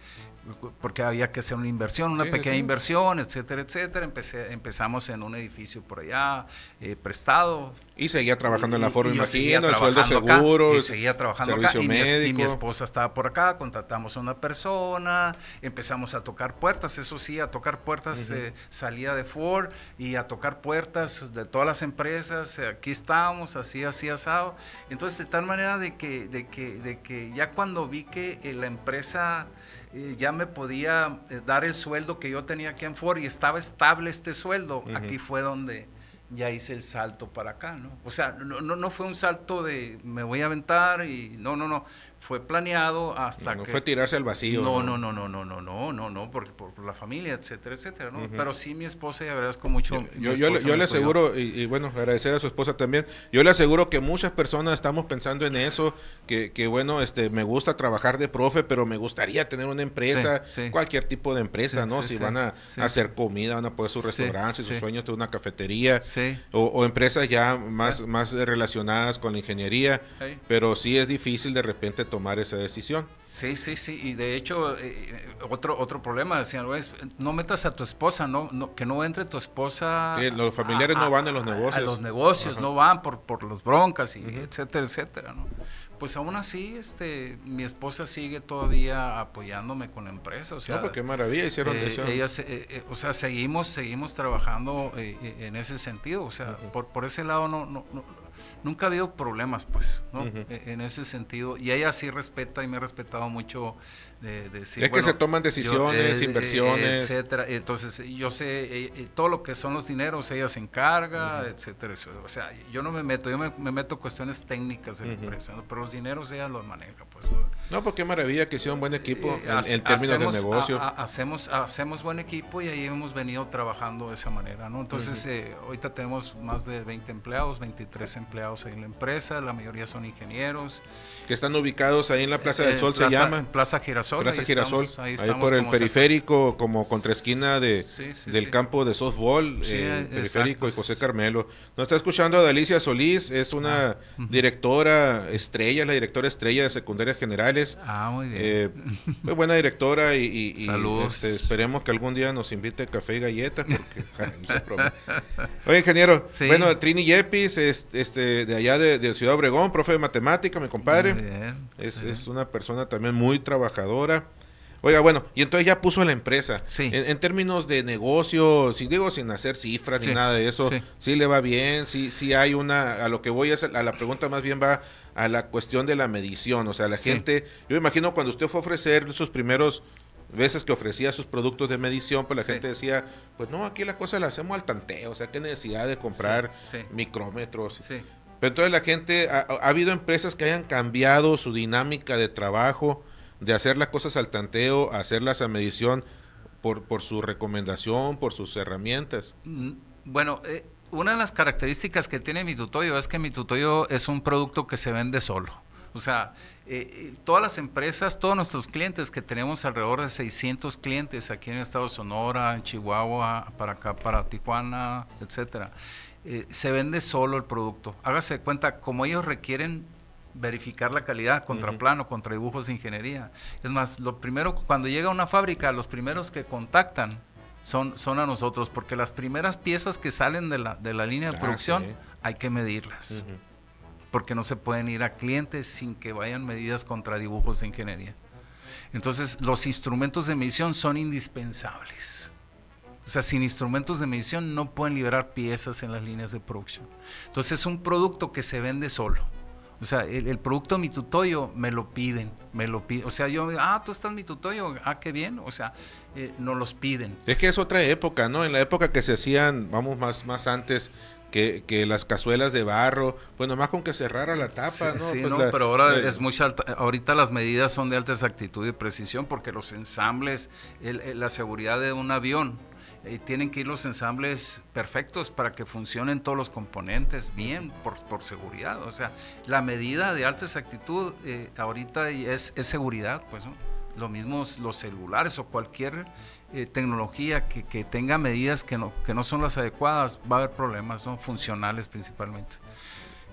porque había que hacer una inversión, una sí, pequeña sí. inversión, etcétera, etcétera. Empecé, empezamos en un edificio por allá, eh, prestado. Y seguía trabajando y, en la Ford, y me yo seguía imagino, el sueldo trabajando acá, seguro, y seguía trabajando acá, servicio y mi, médico. y mi esposa estaba por acá, contratamos a una persona, empezamos a tocar puertas, eso sí, a tocar puertas, uh-huh. eh, salía de Ford y a tocar puertas de todas las empresas, eh, aquí estábamos, así, así, asado. Entonces, de tal manera de que, de que, de que ya cuando vi que eh, la empresa eh, ya me podía eh, dar el sueldo que yo tenía aquí en Ford y estaba estable este sueldo, uh-huh. aquí fue donde ya hice el salto para acá, ¿no? O sea, no, no, no fue un salto de me voy a aventar y no, no, no. Fue planeado hasta no, no que... No fue tirarse al vacío. No, no, no, no, no, no, no, no, no, por, por, por la familia, etcétera, etcétera, ¿no? Uh-huh. Pero sí mi esposa, y agradezco mucho... Yo, yo, yo, yo le aseguro, y, y bueno, agradecer a su esposa también, yo le aseguro que muchas personas estamos pensando en eso, que, que bueno, este, me gusta trabajar de profe, pero me gustaría tener una empresa, sí, sí. cualquier tipo de empresa, sí, ¿no? Sí, si sí, van a, sí. a hacer comida, van a poner sus restaurantes, sí, sus sí. sueños de una cafetería, sí. o, o empresas ya más, sí. más relacionadas con la ingeniería, sí. pero sí es difícil de repente tomar esa decisión. Sí, sí, sí, y de hecho eh, otro otro problema, decían, no metas a tu esposa, no, no que no entre tu esposa. Que los familiares a, no van a los negocios. A los negocios, Ajá. no van por, por los broncas, y uh-huh. etcétera, etcétera, ¿no? Pues aún así, este, mi esposa sigue todavía apoyándome con la empresa, o sea. No, pues qué maravilla, hicieron eh, eso. Ella, eh, eh, o sea, seguimos, seguimos trabajando eh, en ese sentido, o sea, uh-huh. por, por ese lado no, no, no nunca ha habido problemas, pues, ¿no? Uh-huh. En ese sentido. Y ella sí respeta y me ha respetado mucho de, de decir, es bueno, que se toman decisiones, yo, eh, inversiones. Eh, etcétera. Entonces, yo sé, eh, todo lo que son los dineros, ella se encarga, uh-huh. etcétera. O sea, yo no me meto, yo me, me meto en cuestiones técnicas de la uh-huh. empresa, ¿no? Pero los dineros ella los maneja, pues. No, pues qué maravilla que hicieron un buen equipo eh, en, en términos hacemos, de negocio. A, a, hacemos, hacemos buen equipo y ahí hemos venido trabajando de esa manera, ¿no? Entonces, uh-huh. eh, ahorita tenemos más de veinte empleados, veintitrés empleados en la empresa, la mayoría son ingenieros. Que están ubicados ahí en la Plaza del eh, Sol, Plaza, se llama. Plaza Girasol. Plaza ahí Girasol, estamos, ahí, ahí estamos por el como periférico, como contraesquina de, sí, sí, del sí. campo de softball, sí, eh, periférico exacto. y José Carmelo. Nos está escuchando Dalicia Solís, es una ah. directora estrella, la directora estrella de secundarias generales. Ah, muy bien. Eh, muy buena directora y, y, y este, esperemos que algún día nos invite café y galletas, porque Oye, ingeniero, sí. bueno, Trini Yepis, este, de allá de, de Ciudad Obregón, profe de matemática, mi compadre. Muy bien. Es, sí. es una persona también muy trabajadora. Oiga, bueno, y entonces ya puso la empresa. Sí. En, en términos de negocio, si digo sin hacer cifras sí. ni nada de eso, sí. sí le va bien, sí, sí hay una, a lo que voy es, a la pregunta más bien va a la cuestión de la medición, o sea, la gente, sí. yo me imagino cuando usted fue a ofrecer sus primeros veces que ofrecía sus productos de medición, pues la sí. gente decía, pues no, aquí la cosa la hacemos al tanteo, o sea, qué necesidad de comprar sí. Sí. micrómetros. Sí. Pero entonces la gente, ha, ha habido empresas que hayan cambiado su dinámica de trabajo, de hacer las cosas al tanteo, hacerlas a medición por, por su recomendación, por sus herramientas. Bueno, eh, una de las características que tiene mi Tutoyo es que mi Tutoyo es un producto que se vende solo. O sea, eh, todas las empresas, todos nuestros clientes, que tenemos alrededor de seiscientos clientes aquí en el estado de Sonora, en Chihuahua, para acá, para Tijuana, etcétera, eh, se vende solo el producto. Hágase de cuenta, como ellos requieren verificar la calidad contra uh-huh. plano, contra dibujos de ingeniería. Es más, lo primero, cuando llega a una fábrica, los primeros que contactan son, son a nosotros, porque las primeras piezas que salen de la, de la línea de ah, producción sí. hay que medirlas, uh-huh. porque no se pueden ir a clientes sin que vayan medidas contra dibujos de ingeniería. Entonces, los instrumentos de medición son indispensables. O sea, sin instrumentos de medición no pueden liberar piezas en las líneas de producción. Entonces, es un producto que se vende solo. O sea, el, el producto Mi Tutoyo me lo piden, me lo piden. O sea, yo, ah, tú estás Mi Tutoyo, ah, qué bien. O sea, eh, nos los piden. Es que es otra época, ¿no? En la época que se hacían, vamos más, más antes, que, que las cazuelas de barro, pues nomás con que cerrara la tapa, sí, ¿no? Sí, pues no, la, pero ahora la, es mucha alta, ahorita las medidas son de alta exactitud y precisión, porque los ensambles, el, el, la seguridad de un avión, Eh, tienen que ir los ensambles perfectos para que funcionen todos los componentes bien, por, por seguridad. O sea, la medida de alta exactitud eh, ahorita es, es seguridad, pues, ¿no? Lo mismo los celulares o cualquier eh, tecnología que, que tenga medidas que no, que no son las adecuadas, va a haber problemas, ¿no? Funcionales principalmente.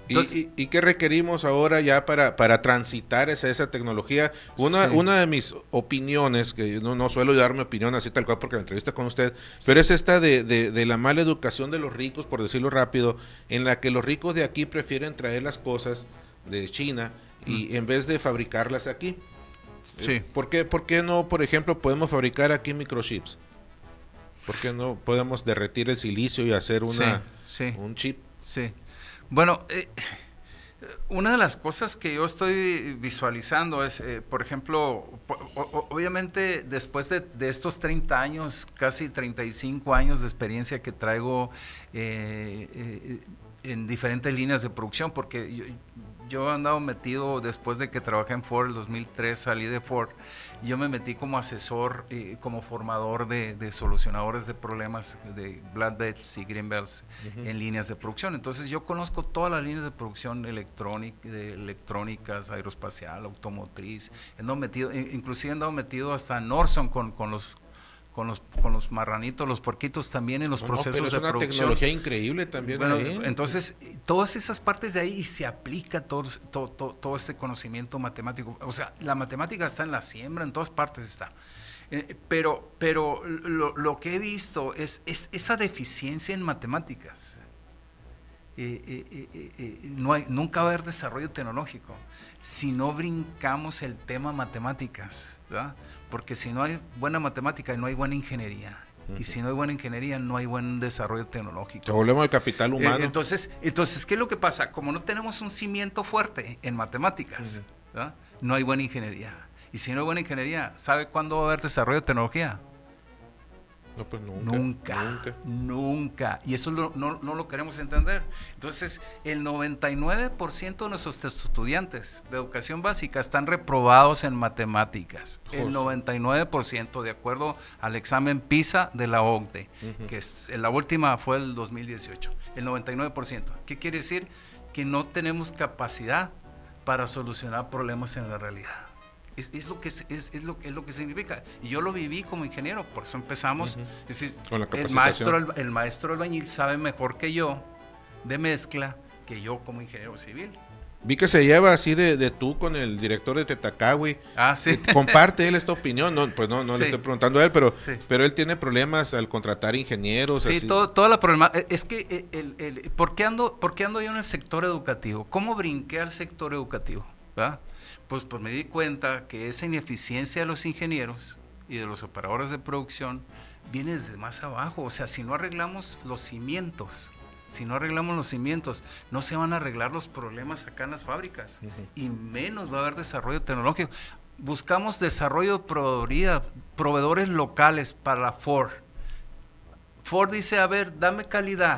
Entonces, ¿Y, y, ¿Y qué requerimos ahora ya para, para transitar esa, esa tecnología? Una, sí. una de mis opiniones, que no, no suelo dar mi opinión así tal cual porque la entrevista con usted, sí. pero es esta de, de, de la mala educación de los ricos, por decirlo rápido, en la que los ricos de aquí prefieren traer las cosas de China y mm. en vez de fabricarlas aquí. Sí. ¿Por qué, ¿Por qué no, por ejemplo, podemos fabricar aquí microchips? ¿Por qué no podemos derretir el silicio y hacer una, sí, sí. un chip? Sí. Bueno, eh, una de las cosas que yo estoy visualizando es, eh, por ejemplo, po, o, obviamente después de, de estos treinta años, casi treinta y cinco años de experiencia que traigo eh, eh, en diferentes líneas de producción, porque yo, yo he andado metido, después de que trabajé en Ford, el dos mil tres salí de Ford, yo me metí como asesor, eh, como formador de, de solucionadores de problemas de black belts y green belts uh-huh. en líneas de producción. Entonces yo conozco todas las líneas de producción electrónica, de electrónicas, aeroespacial, automotriz. He andado metido, inclusive he andado metido hasta en Nordson con, con los con los con los marranitos, los puerquitos también en los no, procesos no, pero es de una producción. Tecnología increíble también. Bueno, ahí. Entonces, todas esas partes de ahí y se aplica todo, todo, todo, todo este conocimiento matemático. O sea, la matemática está en la siembra, en todas partes está. Eh, pero pero lo, lo que he visto es, es esa deficiencia en matemáticas. Eh, eh, eh, eh, no hay, nunca va a haber desarrollo tecnológico si no brincamos el tema matemáticas, ¿verdad? Porque si no hay buena matemática, no hay buena ingeniería. Uh-huh. Y si no hay buena ingeniería, no hay buen desarrollo tecnológico. Te volvemos al capital humano. Eh, entonces, entonces, ¿qué es lo que pasa? Como no tenemos un cimiento fuerte en matemáticas, uh-huh. ¿verdad? No hay buena ingeniería. Y si no hay buena ingeniería, ¿sabe cuándo va a haber desarrollo de tecnología? No, pues nunca, nunca, nunca, nunca. Y eso lo, no, no lo queremos entender. Entonces, el noventa y nueve por ciento de nuestros estudiantes de educación básica están reprobados en matemáticas. José. El noventa y nueve por ciento, de acuerdo al examen PISA de la O C D E, uh-huh. que es, la última fue el dos mil dieciocho. El noventa y nueve por ciento. ¿Qué quiere decir? Que no tenemos capacidad para solucionar problemas en la realidad. Es, es, lo que, es, es, lo, es lo que significa. Y yo lo viví como ingeniero, por eso empezamos. Uh-huh. Es decir, con la el, maestro, el, el maestro albañil sabe mejor que yo de mezcla que yo como ingeniero civil. Vi que se lleva así de, de tú con el director de Tetacawi. Ah, sí. Comparte él esta opinión. No, pues no, no sí. le estoy preguntando a él, pero, sí. pero él tiene problemas al contratar ingenieros. Sí, así. Todo, toda la problema. Es que, el, el, el, ¿por, qué ando, ¿por qué ando yo en el sector educativo? ¿Cómo brinqué al sector educativo? ¿Verdad? Pues, pues me di cuenta que esa ineficiencia de los ingenieros y de los operadores de producción viene desde más abajo. O sea, si no arreglamos los cimientos, si no arreglamos los cimientos, no se van a arreglar los problemas acá en las fábricas. Uh-huh. Y menos va a haber desarrollo tecnológico. Buscamos desarrollo de proveeduría, proveedores locales para Ford. Ford dice, a ver, dame calidad.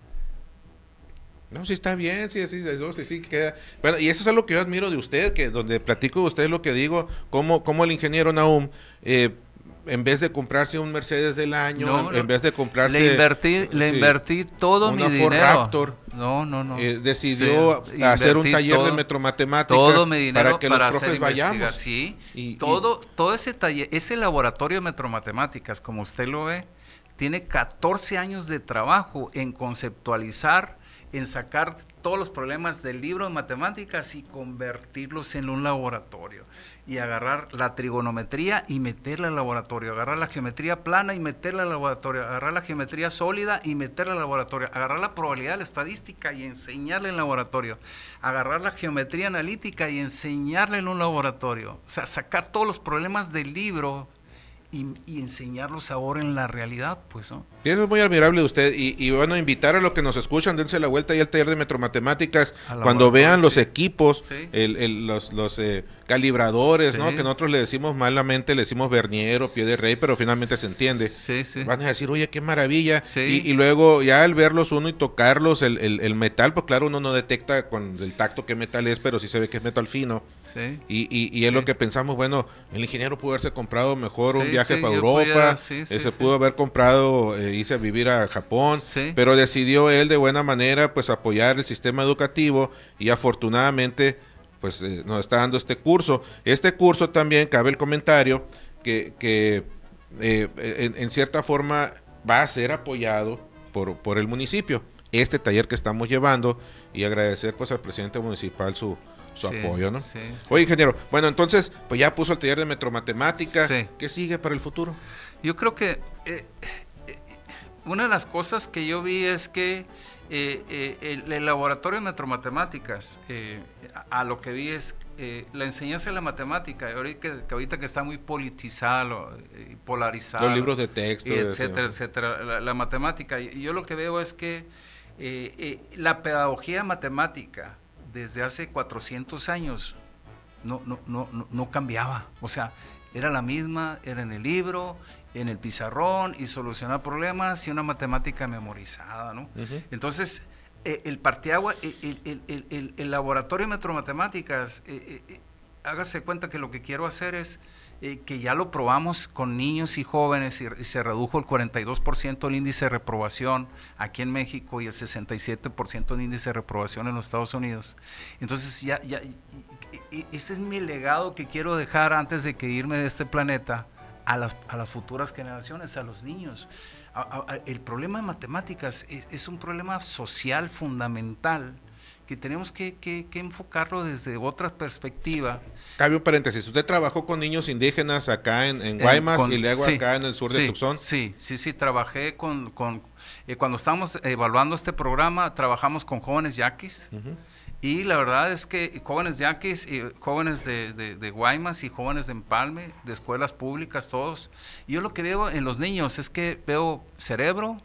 No, sí está bien, sí, sí, eso sí, sí queda. Bueno, y eso es algo que yo admiro de usted, que donde platico de usted lo que digo, como, como el ingeniero Nahum, eh, en vez de comprarse un Mercedes del año, no, en, no, en vez de comprarse... Le invertí, sí, le invertí todo mi dinero. Una Ford Raptor. No, no, no. Eh, decidió sí, hacer un taller todo, de metromatemáticas todo mi dinero para que para los profes vayamos. Sí, y, todo, y, todo ese taller, ese laboratorio de metromatemáticas, como usted lo ve, tiene catorce años de trabajo en conceptualizar, en sacar todos los problemas del libro de matemáticas y convertirlos en un laboratorio. Y agarrar la trigonometría y meterla al laboratorio, agarrar la geometría plana y meterla al laboratorio, agarrar la geometría sólida y meterla al laboratorio, agarrar la probabilidad, la estadística y enseñarla en el laboratorio, agarrar la geometría analítica y enseñarla en un laboratorio. O sea, sacar todos los problemas del libro y, y enseñarlos ahora en la realidad, pues, ¿no? Y eso es muy admirable de usted. Y, y bueno, invitar a los que nos escuchan, dense la vuelta ahí al taller de metromatemáticas, cuando vean los sí. equipos, sí. el, el, los, los eh, calibradores, sí. ¿no? Que nosotros le decimos malamente, le decimos vernier o pie de rey, pero finalmente se entiende. Sí, sí. Van a decir, oye, qué maravilla. Sí. Y, y luego ya al verlos uno y tocarlos, el, el, el metal, pues claro, uno no detecta con el tacto qué metal es, pero sí se ve que es metal fino. Sí. Y, y, y es sí. lo que pensamos, bueno, el ingeniero pudo haberse comprado mejor sí, un viaje sí, para Europa, pudiera, sí, sí, eh, se sí. pudo haber comprado, eh, irse a vivir a Japón, sí. pero decidió él de buena manera pues apoyar el sistema educativo y afortunadamente pues eh, nos está dando este curso. Este curso también, cabe el comentario, que, que eh, en, en cierta forma va a ser apoyado por, por el municipio. este taller que estamos llevando y agradecer pues al presidente municipal su, su sí, apoyo, ¿no? Sí, sí. Oye, ingeniero, bueno, entonces, pues ya puso el taller de metromatemáticas. Sí. ¿Qué sigue para el futuro? Yo creo que eh, eh, una de las cosas que yo vi es que eh, eh, el, el laboratorio de metromatemáticas, eh, a, a lo que vi es eh, la enseñanza de la matemática, ahorita que, que ahorita que está muy politizada lo, y polarizada. Los libros de texto. Y etcétera, etcétera, la, la matemática. Y yo lo que veo es que eh, eh, la pedagogía matemática desde hace cuatrocientos años no, no, no, no, no cambiaba, o sea, era la misma, era en el libro, en el pizarrón y solucionar problemas y una matemática memorizada, ¿no? Uh-huh. Entonces, eh, el parteagua, el, el, el, el, el laboratorio de metromatemáticas, eh, eh, hágase cuenta que lo que quiero hacer es eh, que ya lo probamos con niños y jóvenes y, y se redujo el cuarenta y dos por ciento el índice de reprobación aquí en México y el sesenta y siete por ciento el índice de reprobación en los Estados Unidos. Entonces, ya, ya, y, y, ese es mi legado que quiero dejar antes de que irme de este planeta a las, a las futuras generaciones, a los niños. A, a, el problema de matemáticas es, es un problema social fundamental que tenemos que, que, que enfocarlo desde otra perspectiva. Cabe un paréntesis, usted trabajó con niños indígenas acá en, en Guaymas con, y luego sí, acá en el sur sí, de Tucson. Sí, sí, sí, trabajé con, con eh, cuando estábamos evaluando este programa, trabajamos con jóvenes yaquis, uh-huh. Y la verdad es que jóvenes yaquis, y jóvenes de, de, de Guaymas y jóvenes de Empalme, de escuelas públicas, todos. Y yo lo que veo en los niños es que veo cerebro,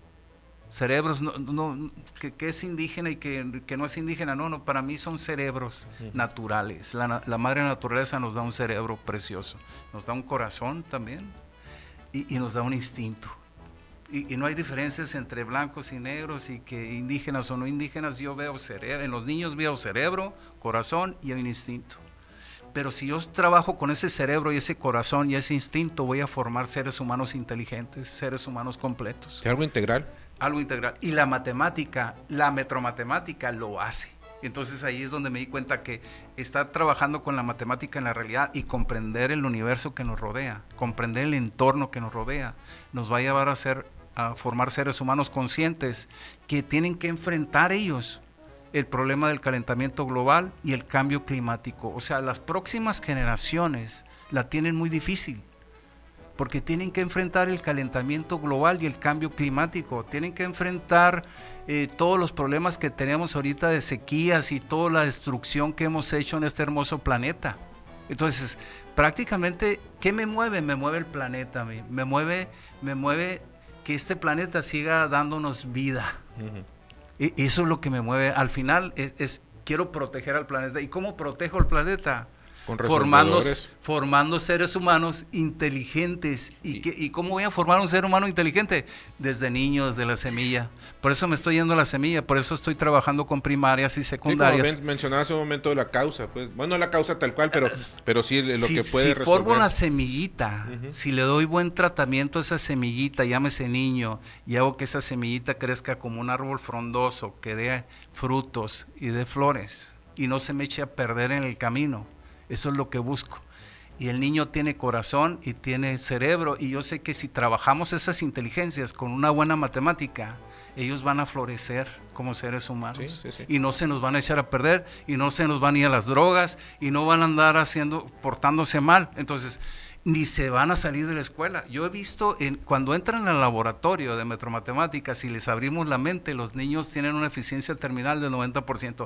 cerebros, no, no, que, que es indígena y que, que no es indígena, no, no, para mí son cerebros uh-huh. naturales. La, la madre naturaleza nos da un cerebro precioso, nos da un corazón también y, y nos da un instinto. Y, y no hay diferencias entre blancos y negros y que indígenas o no indígenas. Yo veo cerebro, en los niños veo cerebro, corazón y un instinto. Pero si yo trabajo con ese cerebro y ese corazón y ese instinto, voy a formar seres humanos inteligentes, seres humanos completos. ¿Algo integral? Algo integral. Y la matemática, la metromatemática lo hace. Entonces ahí es donde me di cuenta que estar trabajando con la matemática en la realidad y comprender el universo que nos rodea, comprender el entorno que nos rodea, nos va a llevar a ser, a formar seres humanos conscientes que tienen que enfrentar ellos el problema del calentamiento global y el cambio climático. O sea, las próximas generaciones la tienen muy difícil, porque tienen que enfrentar el calentamiento global y el cambio climático, tienen que enfrentar eh, todos los problemas que tenemos ahorita de sequías y toda la destrucción que hemos hecho en este hermoso planeta. Entonces, prácticamente, ¿qué me mueve? Me mueve el planeta a mí, me mueve, me mueve que este planeta siga dándonos vida. Uh-huh. E- eso es lo que me mueve. Al final, es, es quiero proteger al planeta. ¿Y cómo protejo el planeta? Formando, formando seres humanos inteligentes. ¿Y, y, que, ¿Y cómo voy a formar un ser humano inteligente? Desde niño, desde la semilla. Por eso me estoy yendo a la semilla, por eso estoy trabajando con primarias y secundarias. Sí, como mencionaba hace un momento la causa, pues, bueno, la causa tal cual, pero, pero sí lo si, que puede si resolver. Si formo la semillita, uh-huh. si le doy buen tratamiento a esa semillita, llámese niño, y hago que esa semillita crezca como un árbol frondoso, que dé frutos y dé flores, y no se me eche a perder en el camino. Eso es lo que busco. Y el niño tiene corazón y tiene cerebro, y yo sé que si trabajamos esas inteligencias con una buena matemática, ellos van a florecer como seres humanos. Sí, sí, sí. Y no se nos van a echar a perder, y no se nos van a ir a las drogas, y no van a andar haciendo, portándose mal. Entonces, ni se van a salir de la escuela. Yo he visto, en, cuando entran al laboratorio de metromatemáticas y les abrimos la mente, los niños tienen una eficiencia terminal del noventa por ciento.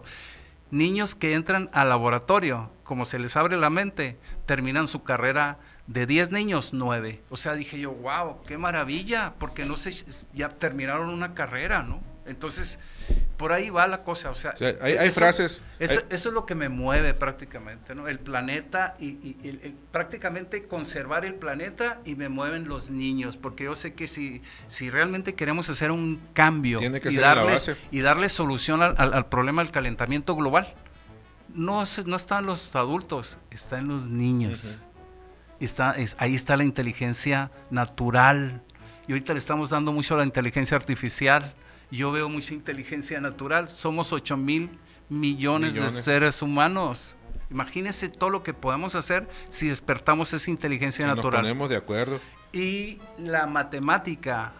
Niños que entran al laboratorio, como se les abre la mente, terminan su carrera de diez niños, nueve. O sea, dije yo, wow, qué maravilla, porque no sé, ya terminaron una carrera, ¿no? Entonces, por ahí va la cosa, o sea, o sea hay, hay eso, frases. Eso, hay... eso es lo que me mueve prácticamente, ¿no? El planeta y, y el, el, prácticamente conservar el planeta, y me mueven los niños, porque yo sé que si, si realmente queremos hacer un cambio Tiene que y, ser darles, la base. y darle solución al, al, al problema del calentamiento global, no, no están los adultos, están los niños. Uh-huh. Está, es, ahí está la inteligencia natural, y ahorita le estamos dando mucho a la inteligencia artificial. Yo veo mucha inteligencia natural. Somos ocho mil millones, millones de seres humanos. Imagínense todo lo que podemos hacer si despertamos esa inteligencia si natural. Nos ponemos de acuerdo. Y la matemática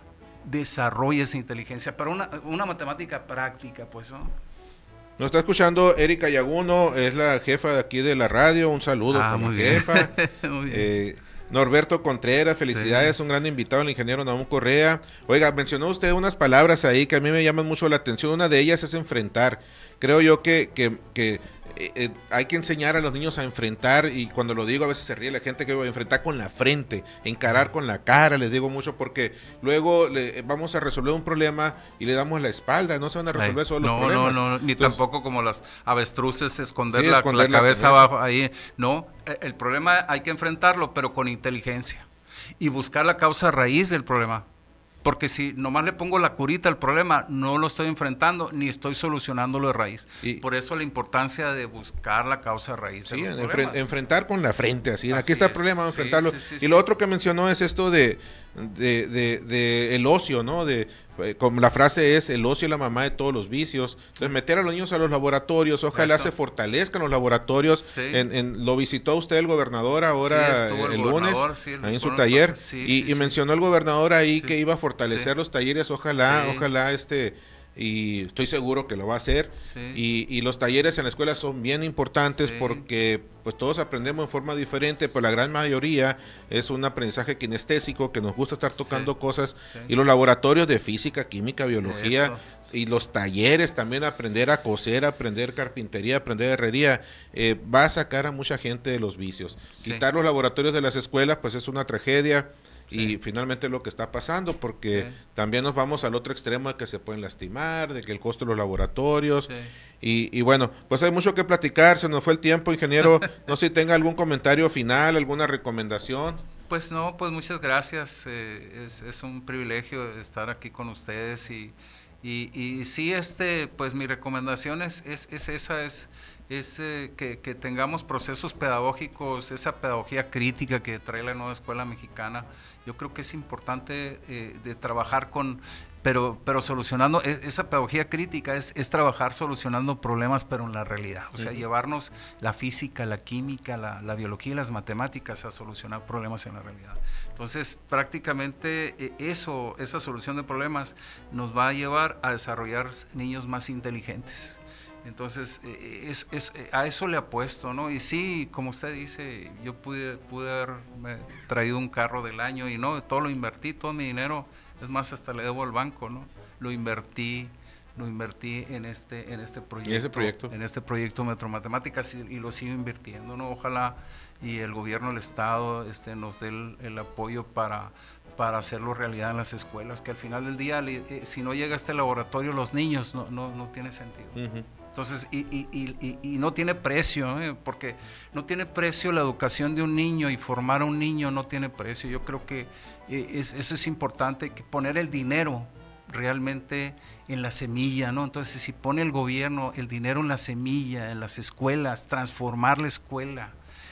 desarrolle esa inteligencia, pero una, una matemática práctica, pues, ¿no? Nos está escuchando Erika Yaguno, es la jefa de aquí de la radio, un saludo ah, con muy la bien. jefa. Muy bien. Eh, Norberto Contreras, felicidades, sí. Un gran invitado, el ingeniero Nahum Correa. Oiga, mencionó usted unas palabras ahí que a mí me llaman mucho la atención. Una de ellas es enfrentar. Creo yo que, que, que eh, eh, hay que enseñar a los niños a enfrentar, y cuando lo digo a veces se ríe la gente, que enfrentar con la frente, encarar con la cara, les digo mucho, porque luego le, vamos a resolver un problema y le damos la espalda, no se van a resolver Ay, solo no, los problemas. No, no, ni Entonces, tampoco como las avestruces, esconder, sí, la, esconder la, cabeza la abajo, ahí, no, el problema hay que enfrentarlo, pero con inteligencia, y buscar la causa raíz del problema. Porque si nomás le pongo la curita al problema, no lo estoy enfrentando ni estoy solucionándolo de raíz. Y por eso la importancia de buscar la causa raíz. Sí, de los enfren enfrentar con la frente, así. así Aquí está es. el problema, sí, enfrentarlo. Sí, sí, y sí. lo otro que mencionó es esto de, de, de, de el ocio, ¿no? De, como la frase es, el ocio es la mamá de todos los vicios. Entonces, meter a los niños a los laboratorios, ojalá eso. se fortalezcan los laboratorios. Sí. En, en, lo visitó usted el gobernador ahora sí, el, el lunes, sí, el ahí en su taller, sí, y, sí, y sí. mencionó el gobernador ahí sí. que iba a fortalecer sí. los talleres, ojalá, sí. ojalá este... y estoy seguro que lo va a hacer. Sí. Y, y los talleres en la escuela son bien importantes sí. porque pues todos aprendemos en forma diferente, pero la gran mayoría es un aprendizaje kinestésico, que nos gusta estar tocando sí. cosas, sí. y los laboratorios de física, química, biología, Eso. y los talleres también, aprender a coser, aprender carpintería, aprender herrería, eh, va a sacar a mucha gente de los vicios. Sí. Quitar los laboratorios de las escuelas pues es una tragedia. Sí. Y finalmente lo que está pasando, porque sí. también nos vamos al otro extremo de que se pueden lastimar, de que el costo de los laboratorios, sí. y, y bueno, pues hay mucho que platicar, se nos fue el tiempo, ingeniero, no sé si tenga algún comentario final, alguna recomendación. Pues no, pues muchas gracias, eh, es, es un privilegio estar aquí con ustedes, y, y, y sí, este, pues mi recomendación es, es, es esa, es... es eh, que, que tengamos procesos pedagógicos, esa pedagogía crítica que trae la nueva escuela mexicana. Yo creo que es importante eh, de trabajar con, pero, pero solucionando, es, esa pedagogía crítica es, es trabajar solucionando problemas, pero en la realidad, o sea, uh-huh. llevarnos la física, la química, la, la biología y las matemáticas a solucionar problemas en la realidad. Entonces, prácticamente eh, eso, esa solución de problemas nos va a llevar a desarrollar niños más inteligentes. Entonces, eh, es, es, eh, a eso le apuesto, ¿no? Y sí, como usted dice, yo pude, pude haberme traído un carro del año y no, todo lo invertí, todo mi dinero, es más, hasta le debo al banco, ¿no? Lo invertí, lo invertí en este, en este proyecto. ¿Y ese proyecto? En este proyecto Metro Matemáticas, y, y lo sigo invirtiendo, ¿no? Ojalá y el gobierno del estado este, nos dé el, el apoyo para... para hacerlo realidad en las escuelas, que al final del día, eh, si no llega a este laboratorio, los niños no, no, no tiene sentido. Uh-huh. Entonces, y, y, y, y no tiene precio, ¿eh? Porque no tiene precio la educación de un niño, y formar a un niño no tiene precio. Yo creo que eh, es, eso es importante, que poner el dinero realmente en la semilla, ¿no? Entonces, si pone el gobierno el dinero en la semilla, en las escuelas, transformar la escuela,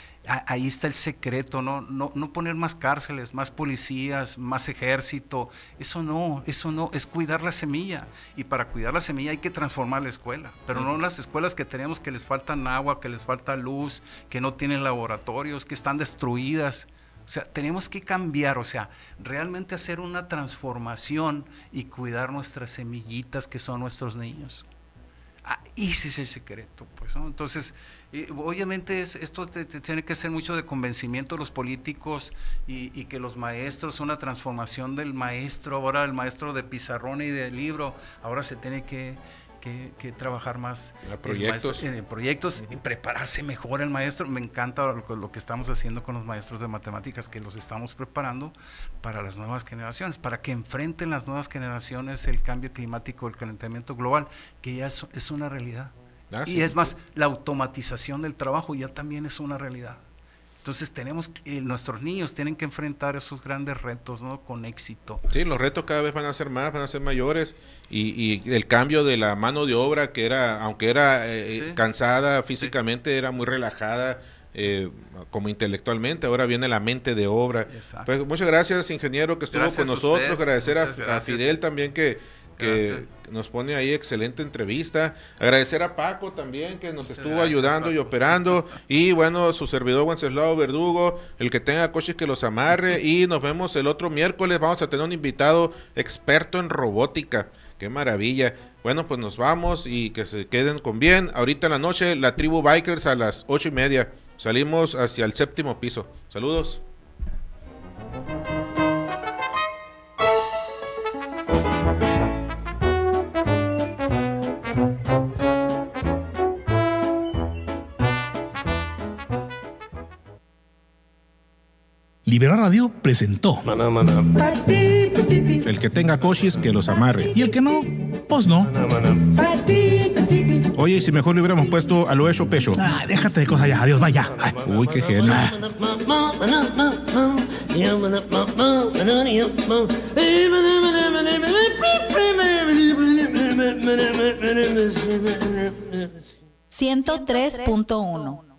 ahí está el secreto, ¿no? No, no poner más cárceles, más policías, más ejército, eso no, eso no, es cuidar la semilla, y para cuidar la semilla hay que transformar la escuela, pero no las escuelas que tenemos, que les faltan agua, que les falta luz, que no tienen laboratorios, que están destruidas. O sea, tenemos que cambiar, o sea, realmente hacer una transformación y cuidar nuestras semillitas, que son nuestros niños. Ah, ese es el secreto, pues, ¿no? Entonces, eh, obviamente es, esto te, te tiene que ser mucho de convencimiento de los políticos, y, y que los maestros, una transformación del maestro, ahora el maestro de pizarrón y de libro, ahora se tiene que, que, que trabajar más en proyectos, maestro, en, en proyectos uh-huh. y prepararse mejor el maestro. Me encanta lo, lo que estamos haciendo con los maestros de matemáticas, que los estamos preparando para las nuevas generaciones, para que enfrenten las nuevas generaciones el cambio climático, el calentamiento global, que ya es, es una realidad. Ah, y sí, es más, la automatización del trabajo ya también es una realidad. Entonces tenemos, eh, nuestros niños tienen que enfrentar esos grandes retos, ¿no? Con éxito. Sí, los retos cada vez van a ser más, van a ser mayores, y, y el cambio de la mano de obra, que era, aunque era eh, sí. cansada físicamente, sí. era muy relajada, eh, como intelectualmente, ahora viene la mente de obra. Pues muchas gracias, ingeniero, que estuvo gracias con nosotros, usted. agradecer a, gracias. a Fidel también, que que Gracias. nos pone ahí excelente entrevista. Agradecer a Paco también, que nos estuvo Gracias, ayudando Paco. y operando. Y bueno, su servidor Wenceslao Verdugo, el que tenga coches que los amarre. Y nos vemos el otro miércoles. Vamos a tener un invitado experto en robótica. Qué maravilla. Bueno, pues nos vamos y que se queden con bien. Ahorita en la noche, la tribu Bikers a las ocho y media. Salimos hacia el séptimo piso. Saludos. Libera Radio presentó. El que tenga coches que los amarre. Y el que no, pues no. Oye, y si mejor le hubiéramos puesto a lo hecho pecho. Ah, déjate de cosas ya. Adiós, vaya. Ay. Uy, qué genio. ciento tres punto uno